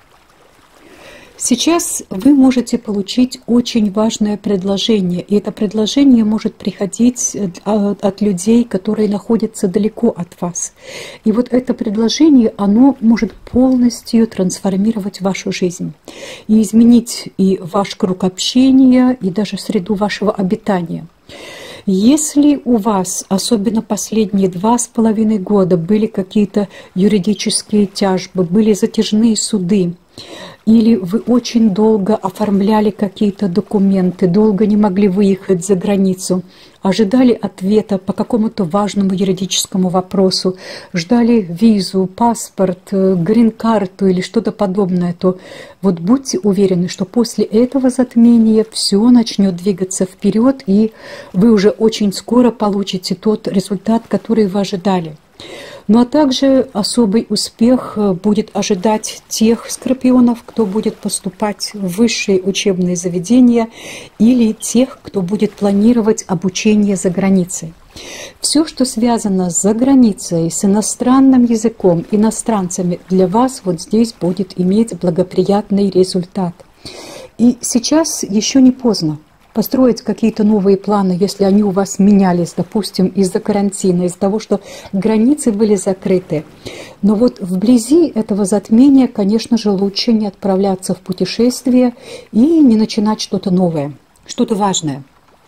Сейчас вы можете получить очень важное предложение, и это предложение может приходить от людей, которые находятся далеко от вас. И вот это предложение, оно может полностью трансформировать вашу жизнь и изменить и ваш круг общения, и даже среду вашего обитания. Если у вас, особенно последние 2,5 года, были какие-то юридические тяжбы, были затяжные суды, или вы очень долго оформляли какие-то документы, долго не могли выехать за границу, ожидали ответа по какому-то важному юридическому вопросу, ждали визу, паспорт, грин-карту или что-то подобное, то вот будьте уверены, что после этого затмения все начнет двигаться вперед, и вы уже очень скоро получите тот результат, который вы ожидали. Ну а также особый успех будет ожидать тех скорпионов, кто будет поступать в высшие учебные заведения, или тех, кто будет планировать обучение за границей. Все, что связано с заграницей, с иностранным языком, иностранцами, для вас вот здесь будет иметь благоприятный результат. И сейчас еще не поздно построить какие-то новые планы, если они у вас менялись, допустим, из-за карантина, из-за того, что границы были закрыты. Но вот вблизи этого затмения, конечно же, лучше не отправляться в путешествие и не начинать что-то новое, что-то важное.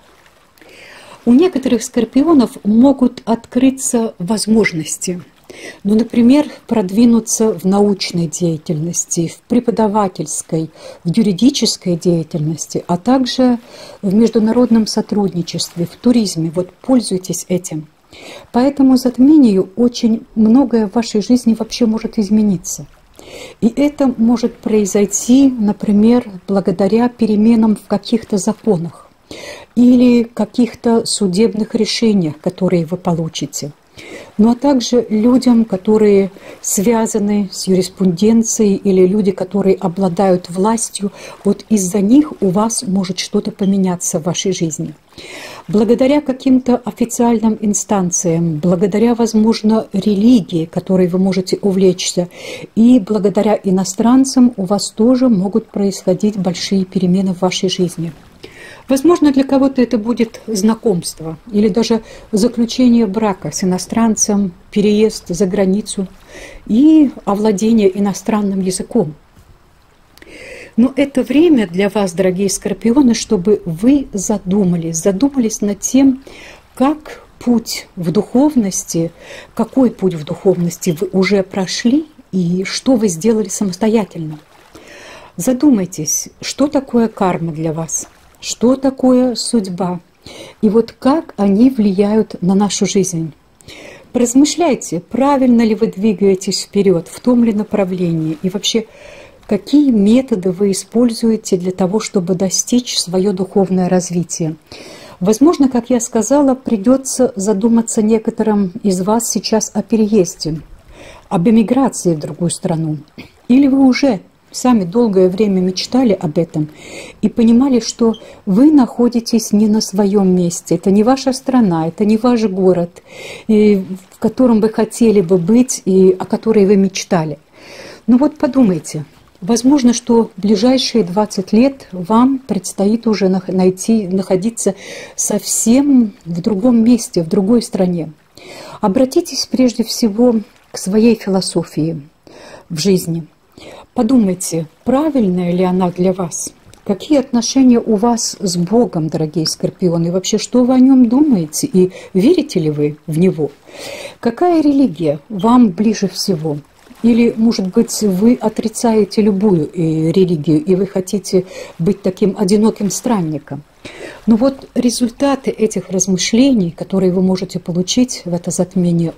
У некоторых скорпионов могут открыться возможности. Ну, например, продвинуться в научной деятельности, в преподавательской, в юридической деятельности, а также в международном сотрудничестве, в туризме. Вот пользуйтесь этим. По этому затмению очень многое в вашей жизни вообще может измениться. И это может произойти, например, благодаря переменам в каких-то законах или каких-то судебных решениях, которые вы получите. Ну а также людям, которые связаны с юриспруденцией, или люди, которые обладают властью, вот из-за них у вас может что-то поменяться в вашей жизни. Благодаря каким-то официальным инстанциям, благодаря, возможно, религии, которой вы можете увлечься, и благодаря иностранцам у вас тоже могут происходить большие перемены в вашей жизни. Возможно, для кого-то это будет знакомство или даже заключение брака с иностранцем, переезд за границу и овладение иностранным языком. Но это время для вас, дорогие скорпионы, чтобы вы задумались над тем, как путь в духовности, какой путь в духовности вы уже прошли и что вы сделали самостоятельно. Задумайтесь, что такое карма для вас, что такое судьба, и вот как они влияют на нашу жизнь. Поразмышляйте, правильно ли вы двигаетесь вперед, в том ли направлении, и вообще, какие методы вы используете для того, чтобы достичь свое духовное развитие. Возможно, как я сказала, придется задуматься некоторым из вас сейчас о переезде, об эмиграции в другую страну. Или вы уже сами долгое время мечтали об этом и понимали, что вы находитесь не на своем месте. Это не ваша страна, это не ваш город, в котором вы хотели бы быть и о которой вы мечтали. Ну вот подумайте. Возможно, что в ближайшие 20 лет вам предстоит уже находиться совсем в другом месте, в другой стране. Обратитесь прежде всего к своей философии в жизни. Подумайте, правильная ли она для вас? Какие отношения у вас с Богом, дорогие скорпионы? И вообще, что вы о нем думаете? И верите ли вы в него? Какая религия вам ближе всего? Или, может быть, вы отрицаете любую религию, и вы хотите быть таким одиноким странником? Но вот результаты этих размышлений, которые вы можете получить в это затмение,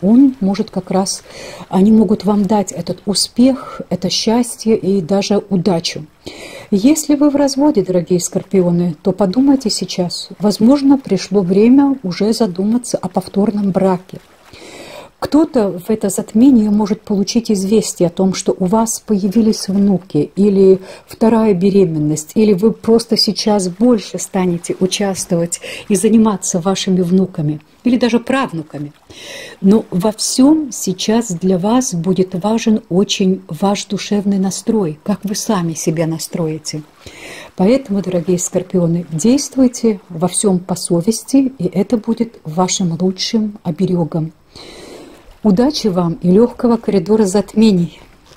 они могут вам дать этот успех, это счастье и даже удачу. Если вы в разводе, дорогие скорпионы, то подумайте сейчас. Возможно, пришло время уже задуматься о повторном браке. Кто-то в это затмение может получить известие о том, что у вас появились внуки, или вторая беременность, или вы просто сейчас больше станете участвовать и заниматься вашими внуками, или даже правнуками. Но во всем сейчас для вас будет важен очень ваш душевный настрой, как вы сами себя настроите. Поэтому, дорогие скорпионы, действуйте во всем по совести, и это будет вашим лучшим оберегом. Удачи вам и легкого коридора затмений.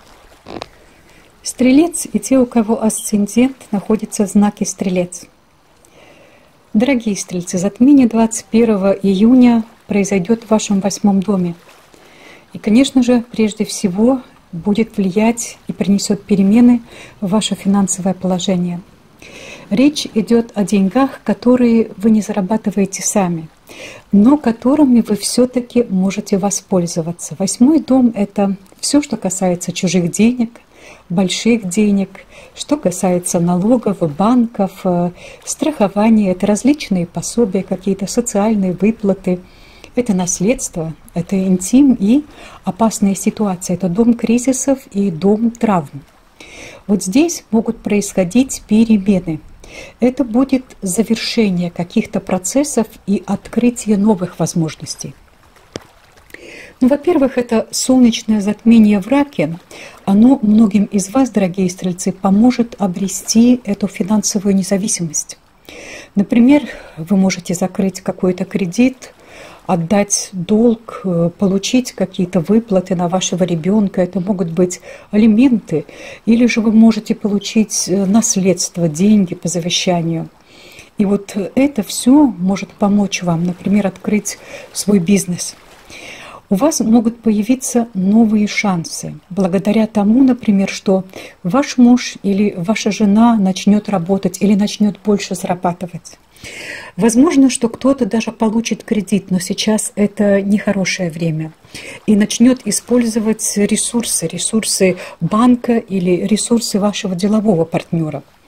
Стрелец и те, у кого асцендент находится в знаке Стрелец. Дорогие стрельцы, затмение 21 июня произойдет в вашем 8-м доме. И, конечно же, прежде всего будет влиять и принесет перемены в ваше финансовое положение. Речь идет о деньгах, которые вы не зарабатываете сами, но которыми вы все-таки можете воспользоваться. 8-й дом – это все, что касается чужих денег, больших денег, что касается налогов, банков, страхования, это различные пособия, какие-то социальные выплаты, это наследство, это интим и опасные ситуации, это дом кризисов и дом травм. Вот здесь могут происходить перемены. Это будет завершение каких-то процессов и открытие новых возможностей. Ну, во-первых, это солнечное затмение в Раке. Оно многим из вас, дорогие стрельцы, поможет обрести эту финансовую независимость. Например, вы можете закрыть какой-то кредит, отдать долг, получить какие-то выплаты на вашего ребенка. Это могут быть алименты. Или же вы можете получить наследство, деньги по завещанию. И вот это все может помочь вам, например, открыть свой бизнес. У вас могут появиться новые шансы, благодаря тому, например, что ваш муж или ваша жена начнет работать или начнет больше зарабатывать. Возможно, что кто-то даже получит кредит, но сейчас это нехорошее время, и начнет использовать ресурсы банка или ресурсы вашего делового партнера.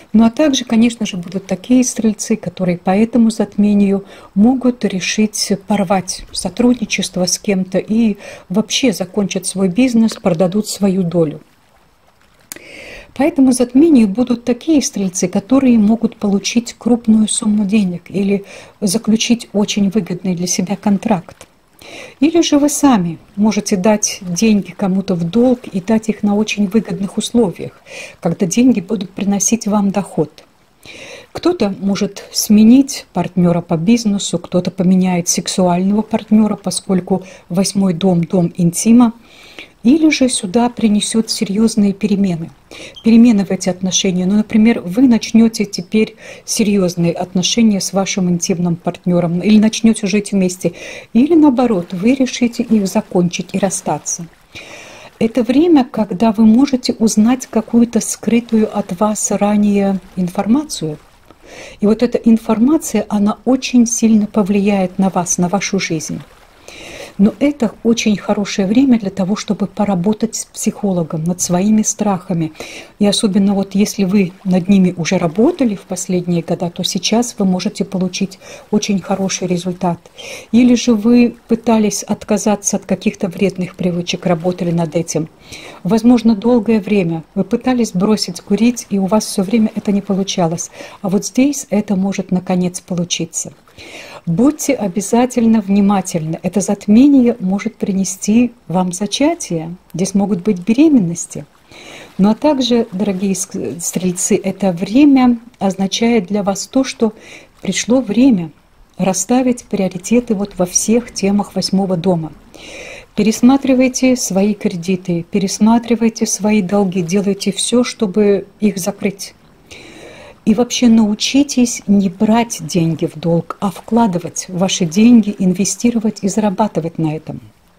Ну а также, конечно же, будут такие стрельцы, которые по этому затмению могут решить порвать сотрудничество с кем-то и вообще закончат свой бизнес, продадут свою долю. По этому затмению будут такие стрельцы, которые могут получить крупную сумму денег или заключить очень выгодный для себя контракт. Или же вы сами можете дать деньги кому-то в долг и дать их на очень выгодных условиях, когда деньги будут приносить вам доход. Кто-то может сменить партнера по бизнесу, кто-то поменяет сексуального партнера, поскольку 8-й дом – дом интима, или же сюда принесет серьезные перемены. Перемены в эти отношения. Ну, например, вы начнете теперь серьезные отношения с вашим интимным партнером, или начнете жить вместе, или наоборот, вы решите их закончить и расстаться. Это время, когда вы можете узнать какую-то скрытую от вас ранее информацию. И вот эта информация, она очень сильно повлияет на вас, на вашу жизнь. Но это очень хорошее время для того, чтобы поработать с психологом над своими страхами. И особенно вот если вы над ними уже работали в последние годы, то сейчас вы можете получить очень хороший результат. Или же вы пытались отказаться от каких-то вредных привычек, работали над этим. Возможно, долгое время вы пытались бросить курить, и у вас все время это не получалось. А вот здесь это может наконец получиться. Будьте обязательно внимательны. Это затмение может принести вам зачатие. Здесь могут быть беременности. Ну а также, дорогие стрельцы, это время означает для вас то, что пришло время расставить приоритеты вот во всех темах 8-го дома. Пересматривайте свои кредиты, пересматривайте свои долги, делайте все, чтобы их закрыть. И вообще научитесь не брать деньги в долг, а вкладывать ваши деньги, инвестировать и зарабатывать на этом.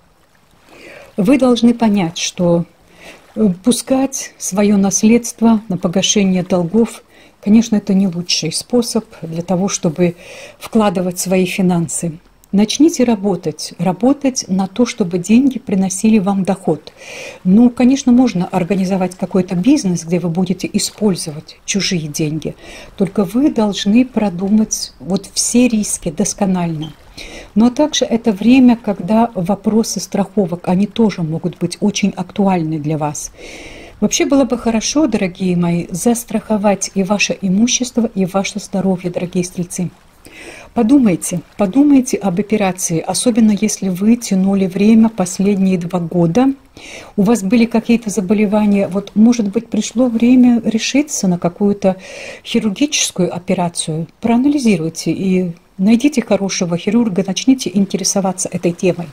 Вы должны понять, что пускать свое наследство на погашение долгов, конечно, это не лучший способ для того, чтобы вкладывать свои финансы. Начните работать на то, чтобы деньги приносили вам доход. Ну, конечно, можно организовать какой-то бизнес, где вы будете использовать чужие деньги. Только вы должны продумать вот все риски досконально. Но также это время, когда вопросы страховок, они тоже могут быть очень актуальны для вас. Вообще было бы хорошо, дорогие мои, застраховать и ваше имущество, и ваше здоровье, дорогие стрельцы. Подумайте об операции, особенно если вы тянули время последние 2 года, у вас были какие-то заболевания, вот, может быть, пришло время решиться на какую-то хирургическую операцию. Проанализируйте и найдите хорошего хирурга, начните интересоваться этой темой.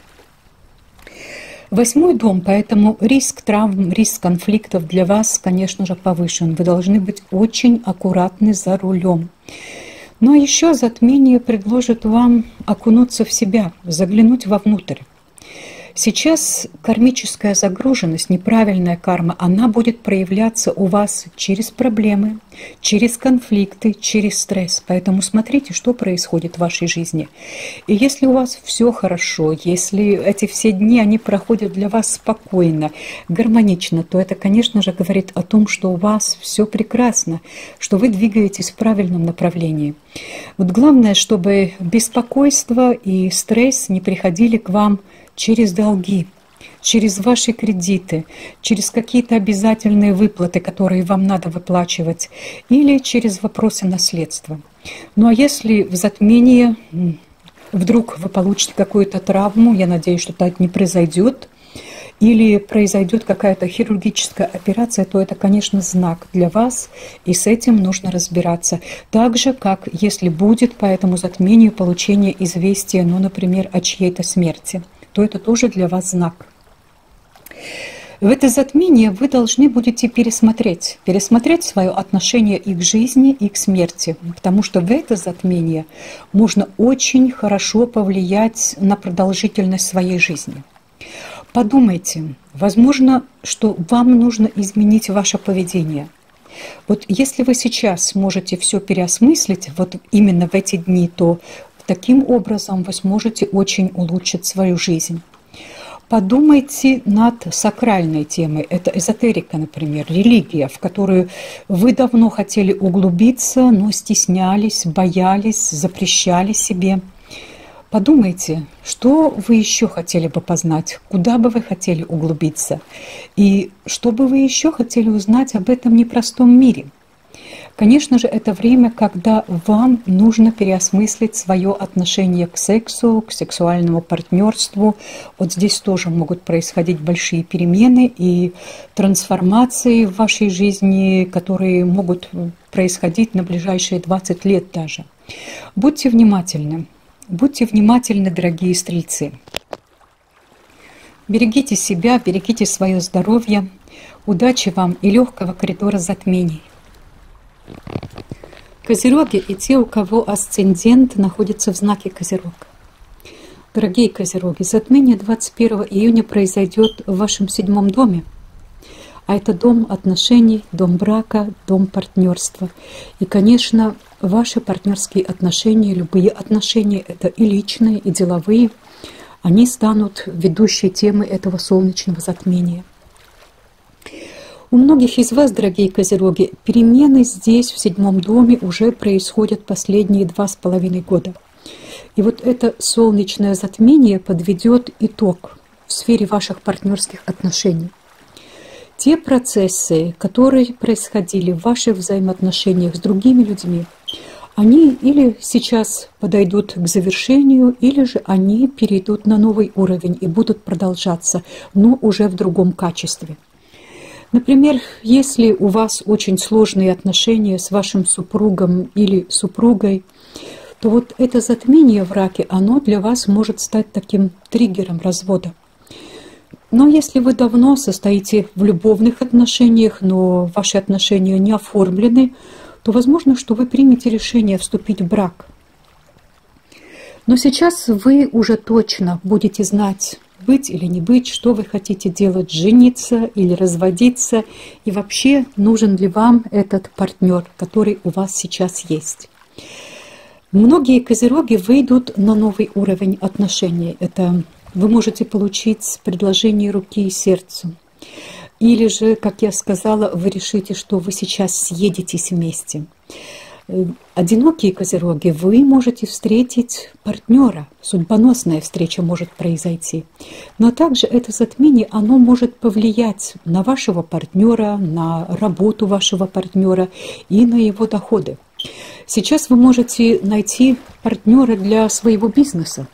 8-й дом, поэтому риск травм, риск конфликтов для вас, конечно же, повышен. Вы должны быть очень аккуратны за рулем. Но еще затмение предложит вам окунуться в себя, заглянуть вовнутрь. Сейчас кармическая загруженность, неправильная карма, она будет проявляться у вас через проблемы, через конфликты, через стресс. Поэтому смотрите, что происходит в вашей жизни. И если у вас все хорошо, если эти все дни, они проходят для вас спокойно, гармонично, то это, конечно же, говорит о том, что у вас все прекрасно, что вы двигаетесь в правильном направлении. Вот главное, чтобы беспокойство и стресс не приходили к вам через долги, через ваши кредиты, через какие-то обязательные выплаты, которые вам надо выплачивать, или через вопросы наследства. Ну а если в затмении вдруг вы получите какую-то травму, я надеюсь, что это не произойдет, или произойдет какая-то хирургическая операция, то это, конечно, знак для вас, и с этим нужно разбираться. Так же, как если будет по этому затмению получение известия, ну, например, о чьей-то смерти, то это тоже для вас знак. В это затмение вы должны будете пересмотреть свое отношение и к жизни, и к смерти, потому что в это затмение можно очень хорошо повлиять на продолжительность своей жизни. Подумайте, возможно, что вам нужно изменить ваше поведение. Вот если вы сейчас можете все переосмыслить, вот именно в эти дни, то таким образом вы сможете очень улучшить свою жизнь. Подумайте над сакральной темой. Это эзотерика, например, религия, в которую вы давно хотели углубиться, но стеснялись, боялись, запрещали себе. Подумайте, что вы еще хотели бы познать, куда бы вы хотели углубиться, и что бы вы еще хотели узнать об этом непростом мире. Конечно же, это время, когда вам нужно переосмыслить свое отношение к сексу, к сексуальному партнерству. Вот здесь тоже могут происходить большие перемены и трансформации в вашей жизни, которые могут происходить на ближайшие 20 лет даже. Будьте внимательны, дорогие стрельцы. Берегите себя, берегите свое здоровье. Удачи вам и легкого коридора затмений. Козероги и те, у кого асцендент находится в знаке Козерог. Дорогие Козероги, затмение 21 июня произойдет в вашем 7-м доме. А это дом отношений, дом брака, дом партнерства. И, конечно, ваши партнерские отношения, любые отношения, это и личные, и деловые, они станут ведущей темой этого солнечного затмения. У многих из вас, дорогие Козероги, перемены здесь, в 7-м доме, уже происходят последние 2,5 года. И вот это солнечное затмение подведет итог в сфере ваших партнерских отношений. Те процессы, которые происходили в ваших взаимоотношениях с другими людьми, они или сейчас подойдут к завершению, или же они перейдут на новый уровень и будут продолжаться, но уже в другом качестве. Например, если у вас очень сложные отношения с вашим супругом или супругой, то вот это затмение в раке, оно для вас может стать таким триггером развода. Но если вы давно состоите в любовных отношениях, но ваши отношения не оформлены, то возможно, что вы примете решение вступить в брак. Но сейчас вы уже точно будете знать, быть или не быть, что вы хотите делать, жениться или разводиться, и вообще нужен ли вам этот партнер, который у вас сейчас есть. Многие козероги выйдут на новый уровень отношений. Это вы можете получить предложение руки и сердца. Или же, как я сказала, вы решите, что вы сейчас съедетесь вместе. Одинокие козероги, вы можете встретить партнера, судьбоносная встреча может произойти. Но также это затмение, оно может повлиять на вашего партнера, на работу вашего партнера и на его доходы. Сейчас вы можете найти партнера для своего бизнеса.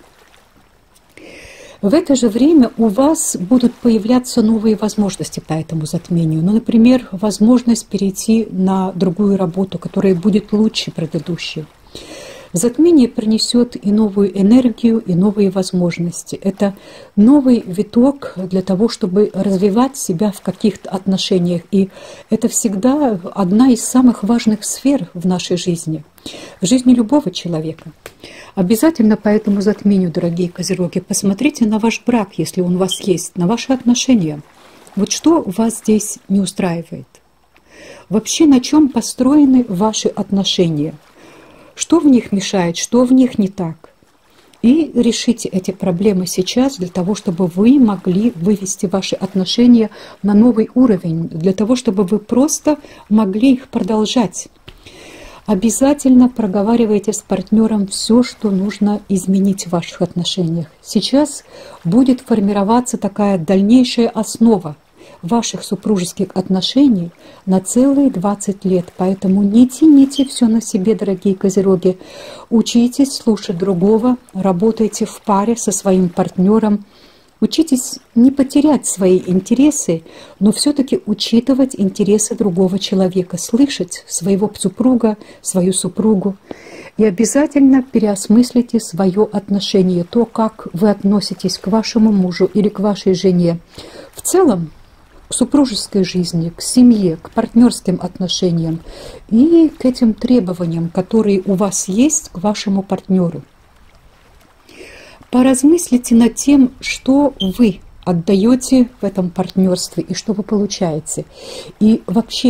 В это же время у вас будут появляться новые возможности по этому затмению. Ну, например, возможность перейти на другую работу, которая будет лучше предыдущей. Затмение принесет и новую энергию, и новые возможности. Это новый виток для того, чтобы развивать себя в каких-то отношениях. И это всегда одна из самых важных сфер в нашей жизни, в жизни любого человека. Обязательно по этому затмению, дорогие козероги, посмотрите на ваш брак, если он у вас есть, на ваши отношения. Вот что вас здесь не устраивает? Вообще, на чем построены ваши отношения? Что в них мешает, что в них не так? И решите эти проблемы сейчас для того, чтобы вы могли вывести ваши отношения на новый уровень, для того, чтобы вы просто могли их продолжать. Обязательно проговаривайте с партнером все, что нужно изменить в ваших отношениях. Сейчас будет формироваться такая дальнейшая основа ваших супружеских отношений на целые 20 лет. Поэтому не тяните все на себе, дорогие козероги. Учитесь слушать другого, работайте в паре со своим партнером. Учитесь не потерять свои интересы, но все-таки учитывать интересы другого человека, слышать своего супруга, свою супругу. И обязательно переосмыслите свое отношение, то, как вы относитесь к вашему мужу или к вашей жене. В целом, к супружеской жизни, к семье, к партнерским отношениям и к этим требованиям, которые у вас есть к вашему партнеру. Поразмыслите над тем, что вы отдаете в этом партнерстве и что вы получаете. И вообще,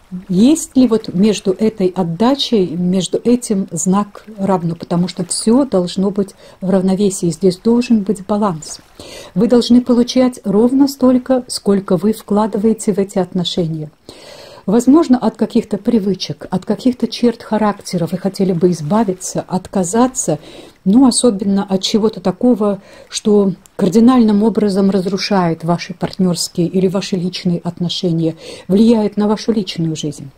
Есть ли вот между этой отдачей, между этим знак равно? Потому что все должно быть в равновесии, здесь должен быть баланс. Вы должны получать ровно столько, сколько вы вкладываете в эти отношения. Возможно, от каких-то привычек, от каких-то черт характера вы хотели бы избавиться, отказаться, ну, особенно от чего-то такого, что кардинальным образом разрушает ваши партнерские или ваши личные отношения, влияет на вашу личную жизнь.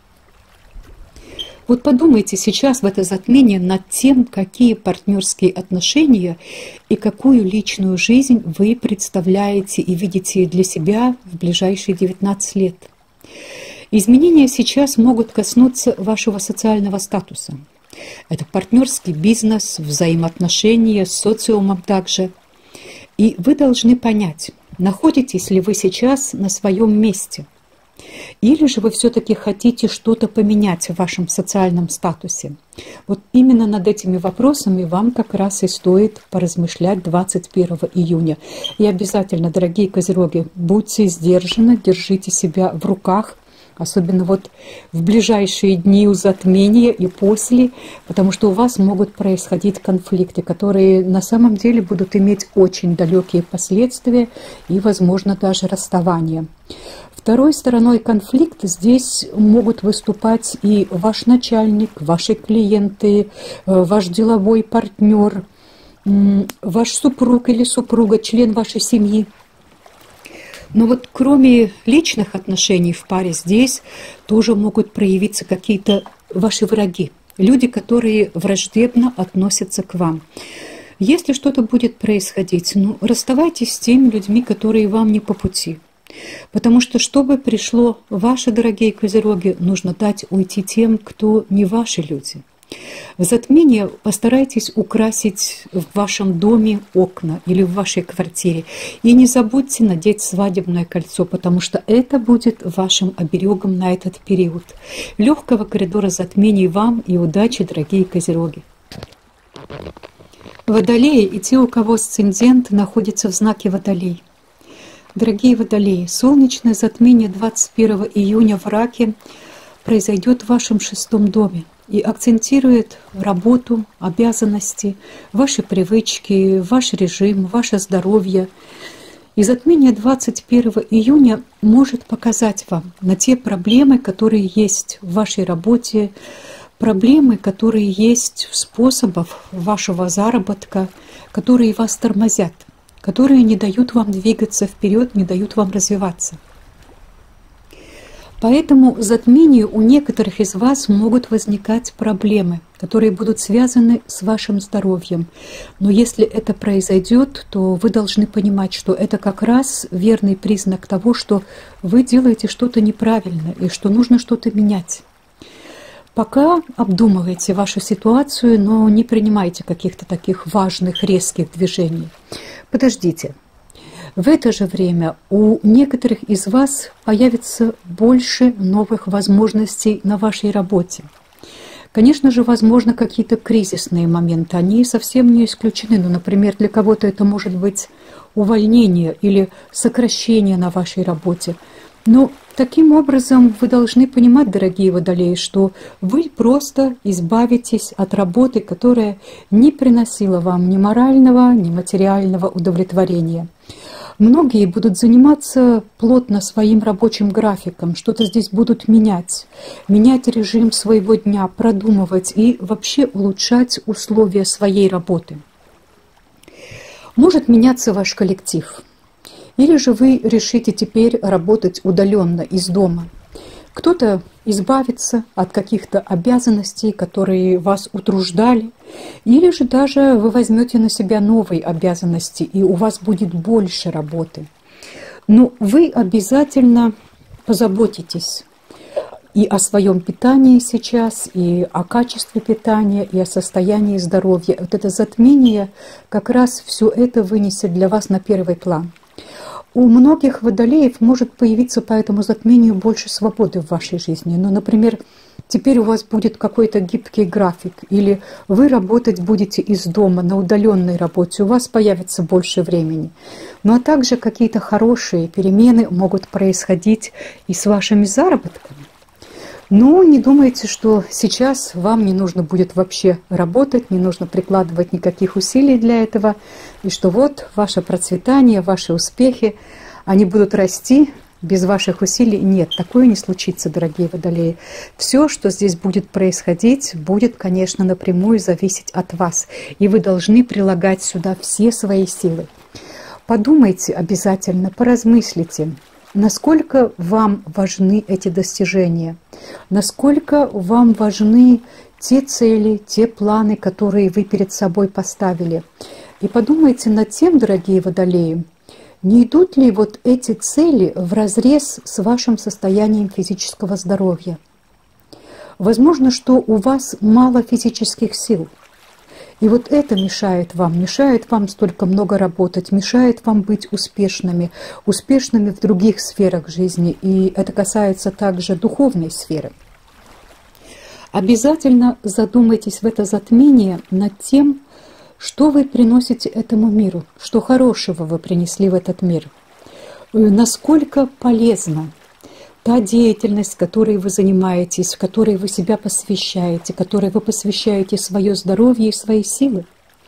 Вот подумайте сейчас в это затмение над тем, какие партнерские отношения и какую личную жизнь вы представляете и видите для себя в ближайшие 19 лет. Изменения сейчас могут коснуться вашего социального статуса. Это партнерский бизнес, взаимоотношения с социумом также. И вы должны понять, находитесь ли вы сейчас на своем месте, или же вы все-таки хотите что-то поменять в вашем социальном статусе. Вот именно над этими вопросами вам как раз и стоит поразмышлять 21 июня. И обязательно, дорогие козероги, будьте сдержаны, держите себя в руках, особенно вот в ближайшие дни у затмения и после, потому что у вас могут происходить конфликты, которые на самом деле будут иметь очень далекие последствия и, возможно, даже расставание. Второй стороной конфликта здесь могут выступать и ваш начальник, ваши клиенты, ваш деловой партнер, ваш супруг или супруга, член вашей семьи. Но вот кроме личных отношений в паре здесь тоже могут проявиться какие-то ваши враги, люди, которые враждебно относятся к вам. Если что-то будет происходить, ну, расставайтесь с теми людьми, которые вам не по пути. Потому что, чтобы пришло ваши, дорогие козероги, нужно дать уйти тем, кто не ваши люди. В затмение постарайтесь украсить в вашем доме окна или в вашей квартире. И не забудьте надеть свадебное кольцо, потому что это будет вашим оберегом на этот период. Легкого коридора затмений вам и удачи, дорогие козероги. Водолеи и те, у кого асцендент находится в знаке Водолей. Дорогие водолеи, солнечное затмение 21 июня в Раке произойдет в вашем 6-м доме и акцентирует работу, обязанности, ваши привычки, ваш режим, ваше здоровье. И затмение 21 июня может показать вам на те проблемы, которые есть в вашей работе, проблемы, которые есть в способах вашего заработка, которые вас тормозят, которые не дают вам двигаться вперед, не дают вам развиваться. Поэтому в затмении у некоторых из вас могут возникать проблемы, которые будут связаны с вашим здоровьем. Но если это произойдет, то вы должны понимать, что это как раз верный признак того, что вы делаете что-то неправильно и что нужно что-то менять. Пока обдумывайте вашу ситуацию, но не принимайте каких-то таких важных, резких движений. Подождите. В это же время у некоторых из вас появится больше новых возможностей на вашей работе. Конечно же, возможно, какие-то кризисные моменты, они совсем не исключены. Но, например, для кого-то это может быть увольнение или сокращение на вашей работе. Но таким образом вы должны понимать, дорогие водолеи, что вы просто избавитесь от работы, которая не приносила вам ни морального, ни материального удовлетворения. Многие будут заниматься плотно своим рабочим графиком, что-то здесь будут менять режим своего дня, продумывать и вообще улучшать условия своей работы. Может меняться ваш коллектив. Или же вы решите теперь работать удаленно из дома. Кто-то избавится от каких-то обязанностей, которые вас утруждали, или же даже вы возьмете на себя новые обязанности, и у вас будет больше работы. Но вы обязательно позаботитесь и о своем питании сейчас, и о качестве питания, и о состоянии здоровья. Вот это затмение как раз все это вынесет для вас на первый план. У многих водолеев может появиться по этому затмению больше свободы в вашей жизни. Ну, например, теперь у вас будет какой-то гибкий график, или вы работать будете из дома на удаленной работе, у вас появится больше времени. Ну, а также какие-то хорошие перемены могут происходить и с вашими заработками. Но не думайте, что сейчас вам не нужно будет вообще работать, не нужно прикладывать никаких усилий для этого, и что вот ваше процветание, ваши успехи, они будут расти без ваших усилий. Нет, такое не случится, дорогие водолеи. Все, что здесь будет происходить, будет, конечно, напрямую зависеть от вас, и вы должны прилагать сюда все свои силы. Подумайте обязательно, поразмыслите, насколько вам важны эти достижения, насколько вам важны те цели, те планы, которые вы перед собой поставили. И подумайте над тем, дорогие водолеи, не идут ли вот эти цели вразрез с вашим состоянием физического здоровья? Возможно, что у вас мало физических сил. И вот это мешает вам столько много работать, мешает вам быть успешными в других сферах жизни. И это касается также духовной сферы. Обязательно задумайтесь в это затмение над тем, что вы приносите этому миру, что хорошего вы принесли в этот мир, насколько полезна та деятельность, которой вы занимаетесь, в которой вы себя посвящаете, которой вы посвящаете свое здоровье и свои силы.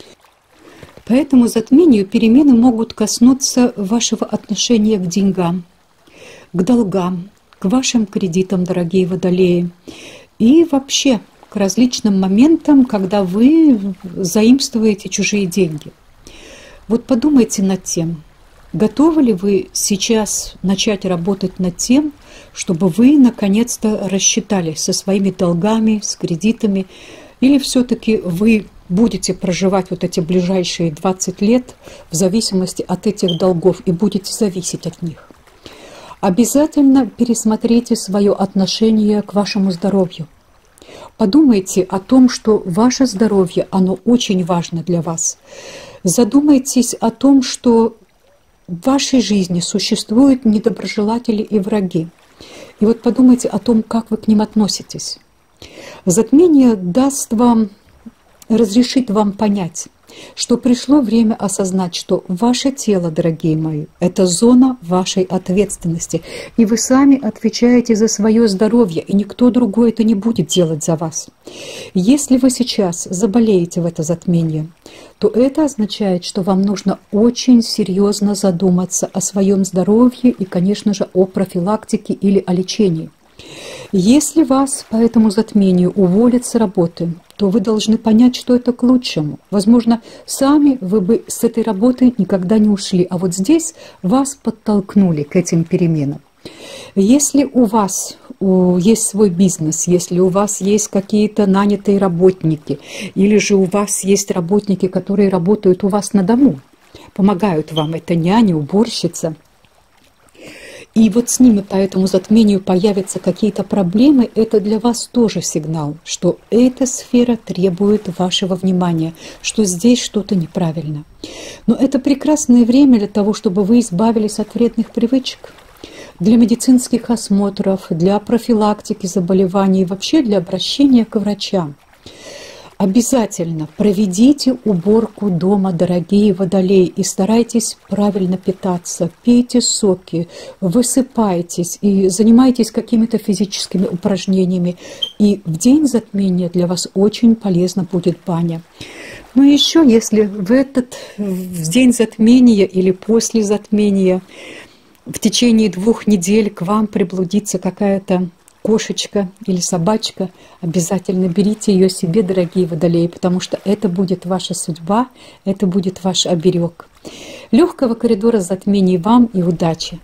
По этому затмению перемены могут коснуться вашего отношения к деньгам, к долгам, к вашим кредитам, дорогие водолеи, и вообще к различным моментам, когда вы заимствуете чужие деньги. Вот подумайте над тем, готовы ли вы сейчас начать работать над тем, чтобы вы наконец-то рассчитались со своими долгами, с кредитами, или все-таки вы будете проживать вот эти ближайшие 20 лет в зависимости от этих долгов и будете зависеть от них. Обязательно пересмотрите свое отношение к вашему здоровью. Подумайте о том, что ваше здоровье, оно очень важно для вас. Задумайтесь о том, что в вашей жизни существуют недоброжелатели и враги. И вот подумайте о том, как вы к ним относитесь. Затмение разрешит вам понять, что пришло время осознать, что ваше тело, дорогие мои, это зона вашей ответственности, и вы сами отвечаете за свое здоровье, и никто другой это не будет делать за вас. Если вы сейчас заболеете в это затмение, то это означает, что вам нужно очень серьезно задуматься о своем здоровье и, конечно же, о профилактике или о лечении. Если вас по этому затмению уволят с работы, то вы должны понять, что это к лучшему. Возможно, сами вы бы с этой работы никогда не ушли, а вот здесь вас подтолкнули к этим переменам. Если у вас есть свой бизнес, если у вас есть какие-то нанятые работники, или же у вас есть работники, которые работают у вас на дому, помогают вам, это няня, уборщица, и вот с ними по этому затмению появятся какие-то проблемы, это для вас тоже сигнал, что эта сфера требует вашего внимания, что здесь что-то неправильно. Но это прекрасное время для того, чтобы вы избавились от вредных привычек, для медицинских осмотров, для профилактики заболеваний и вообще для обращения к врачам. Обязательно проведите уборку дома, дорогие водолеи, и старайтесь правильно питаться, пейте соки, высыпайтесь и занимайтесь какими-то физическими упражнениями. И в день затмения для вас очень полезна будет баня. Ну и еще, если в день затмения или после затмения в течение 2 недель к вам приблудится какая-то кошечка или собачка, обязательно берите ее себе, дорогие водолеи, потому что это будет ваша судьба, это будет ваш оберег. Легкого коридора затмений вам и удачи!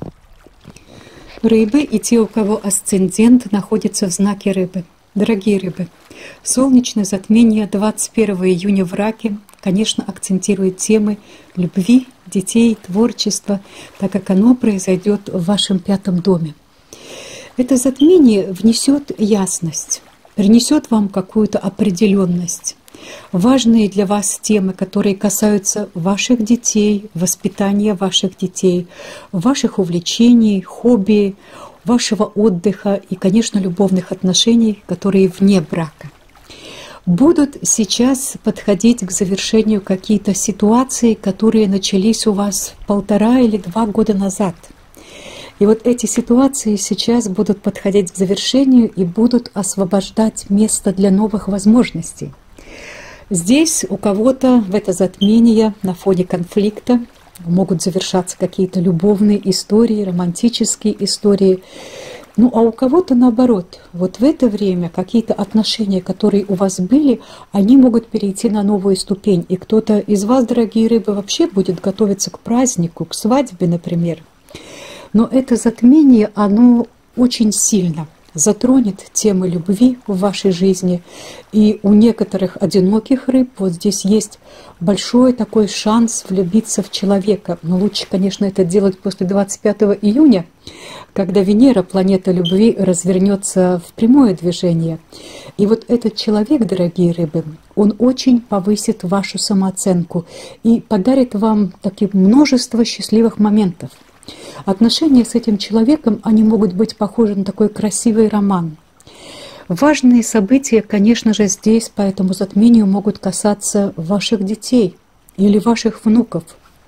Рыбы и те, у кого асцендент находится в знаке рыбы. Дорогие рыбы, солнечное затмение 21 июня в Раке, конечно, акцентирует темы любви, детей, творчества, так как оно произойдет в вашем 5-м доме. Это затмение внесет ясность, принесет вам какую-то определенность. Важные для вас темы, которые касаются ваших детей, воспитания ваших детей, ваших увлечений, хобби, вашего отдыха и, конечно, любовных отношений, которые вне брака. Будут сейчас подходить к завершению какие-то ситуации, которые начались у вас 1,5 или 2 года назад. И вот эти ситуации сейчас будут подходить к завершению и будут освобождать место для новых возможностей. Здесь у кого-то в это затмение на фоне конфликта могут завершаться какие-то любовные истории, романтические истории. Ну а у кого-то наоборот, вот в это время какие-то отношения, которые у вас были, они могут перейти на новую ступень. И кто-то из вас, дорогие рыбы, вообще будет готовиться к празднику, к свадьбе, например. Но это затмение, оно очень сильно затронет темы любви в вашей жизни. И у некоторых одиноких рыб вот здесь есть большой такой шанс влюбиться в человека. Но лучше, конечно, это делать после 25 июня, когда Венера, планета любви, развернется в прямое движение. И вот этот человек, дорогие рыбы, он очень повысит вашу самооценку и подарит вам такие множество счастливых моментов. Отношения с этим человеком, они могут быть похожи на такой красивый роман. Важные события, конечно же, здесь по этому затмению могут касаться ваших детей или ваших внуков.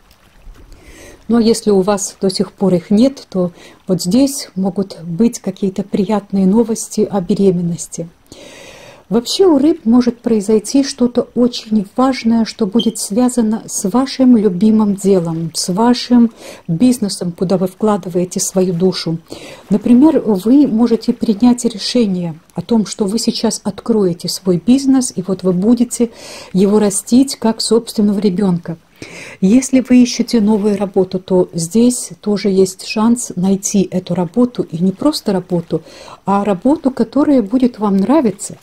Но если у вас до сих пор их нет, то вот здесь могут быть какие-то приятные новости о беременности. Вообще у рыб может произойти что-то очень важное, что будет связано с вашим любимым делом, с вашим бизнесом, куда вы вкладываете свою душу. Например, вы можете принять решение о том, что вы сейчас откроете свой бизнес, и вот вы будете его растить как собственного ребенка. Если вы ищете новую работу, то здесь тоже есть шанс найти эту работу, и не просто работу, а работу, которая будет вам нравиться.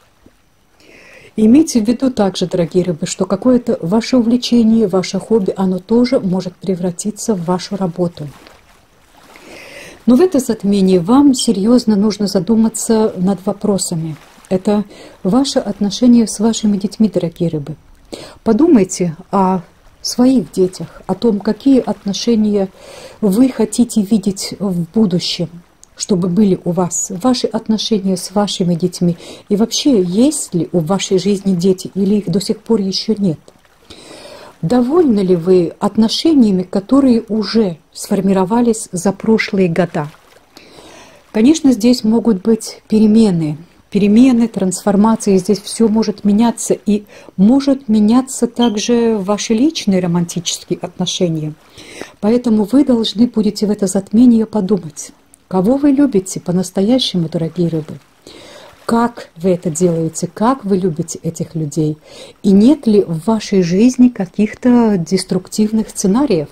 Имейте в виду также, дорогие рыбы, что какое-то ваше увлечение, ваше хобби, оно тоже может превратиться в вашу работу. Но в это затмение вам серьезно нужно задуматься над вопросами. Это ваше отношение с вашими детьми, дорогие рыбы. Подумайте о своих детях, о том, какие отношения вы хотите видеть в будущем, чтобы были у вас, ваши отношения с вашими детьми. И вообще, есть ли в вашей жизни дети или их до сих пор еще нет? Довольны ли вы отношениями, которые уже сформировались за прошлые года? Конечно, здесь могут быть перемены, трансформации, здесь все может меняться, и может меняться также ваши личные романтические отношения. Поэтому вы должны будете в это затмение подумать, кого вы любите по-настоящему, дорогие рыбы, как вы это делаете, как вы любите этих людей, и нет ли в вашей жизни каких-то деструктивных сценариев.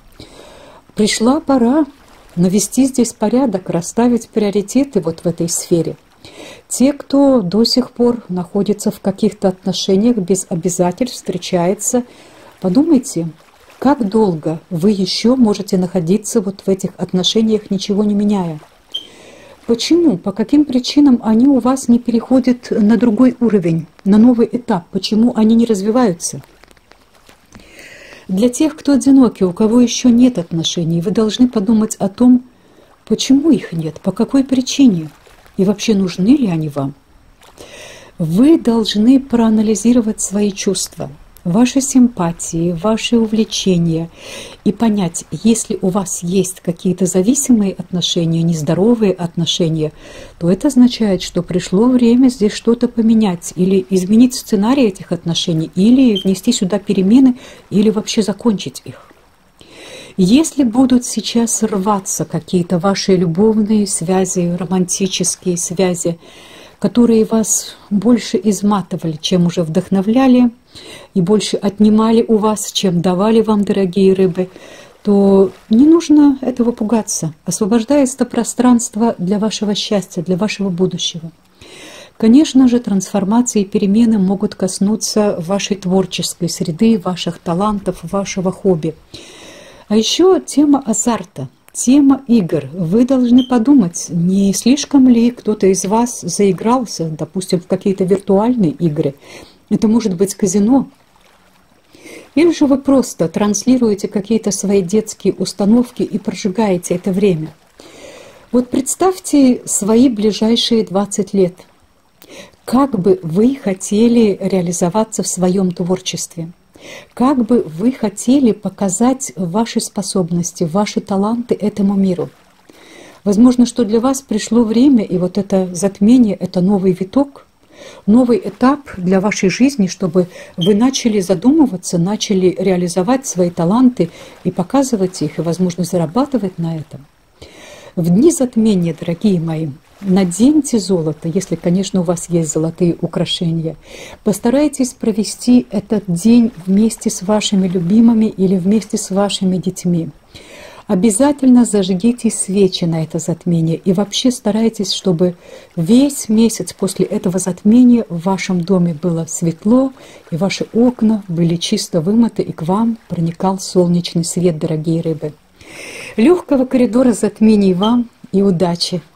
Пришла пора навести здесь порядок, расставить приоритеты вот в этой сфере. Те, кто до сих пор находится в каких-то отношениях без обязательств, встречается, подумайте, как долго вы еще можете находиться вот в этих отношениях, ничего не меняя? Почему, по каким причинам они у вас не переходят на другой уровень, на новый этап? Почему они не развиваются? Для тех, кто одинокий, у кого еще нет отношений, вы должны подумать о том, почему их нет, по какой причине. И вообще, нужны ли они вам? Вы должны проанализировать свои чувства, ваши симпатии, ваши увлечения и понять, если у вас есть какие-то зависимые отношения, нездоровые отношения, то это означает, что пришло время здесь что-то поменять или изменить сценарий этих отношений, или внести сюда перемены, или вообще закончить их. Если будут сейчас рваться какие-то ваши любовные связи, романтические связи, которые вас больше изматывали, чем уже вдохновляли, и больше отнимали у вас, чем давали вам, дорогие рыбы, то не нужно этого пугаться. Освобождается пространство для вашего счастья, для вашего будущего. Конечно же, трансформации и перемены могут коснуться вашей творческой среды, ваших талантов, вашего хобби. А еще тема азарта, тема игр. Вы должны подумать, не слишком ли кто-то из вас заигрался, допустим, в какие-то виртуальные игры. Это может быть казино. Или же вы просто транслируете какие-то свои детские установки и прожигаете это время. Вот представьте свои ближайшие 20 лет. Как бы вы хотели реализоваться в своем творчестве? Как бы вы хотели показать ваши способности, ваши таланты этому миру? Возможно, что для вас пришло время, и вот это затмение – это новый виток, новый этап для вашей жизни, чтобы вы начали задумываться, начали реализовать свои таланты и показывать их, и, возможно, зарабатывать на этом. В дни затмения, дорогие мои, наденьте золото, если, конечно, у вас есть золотые украшения. Постарайтесь провести этот день вместе с вашими любимыми или вместе с вашими детьми. Обязательно зажгите свечи на это затмение и вообще старайтесь, чтобы весь месяц после этого затмения в вашем доме было светло, и ваши окна были чисто вымыты, и к вам проникал солнечный свет, дорогие рыбы. Легкого коридора затмений вам и удачи!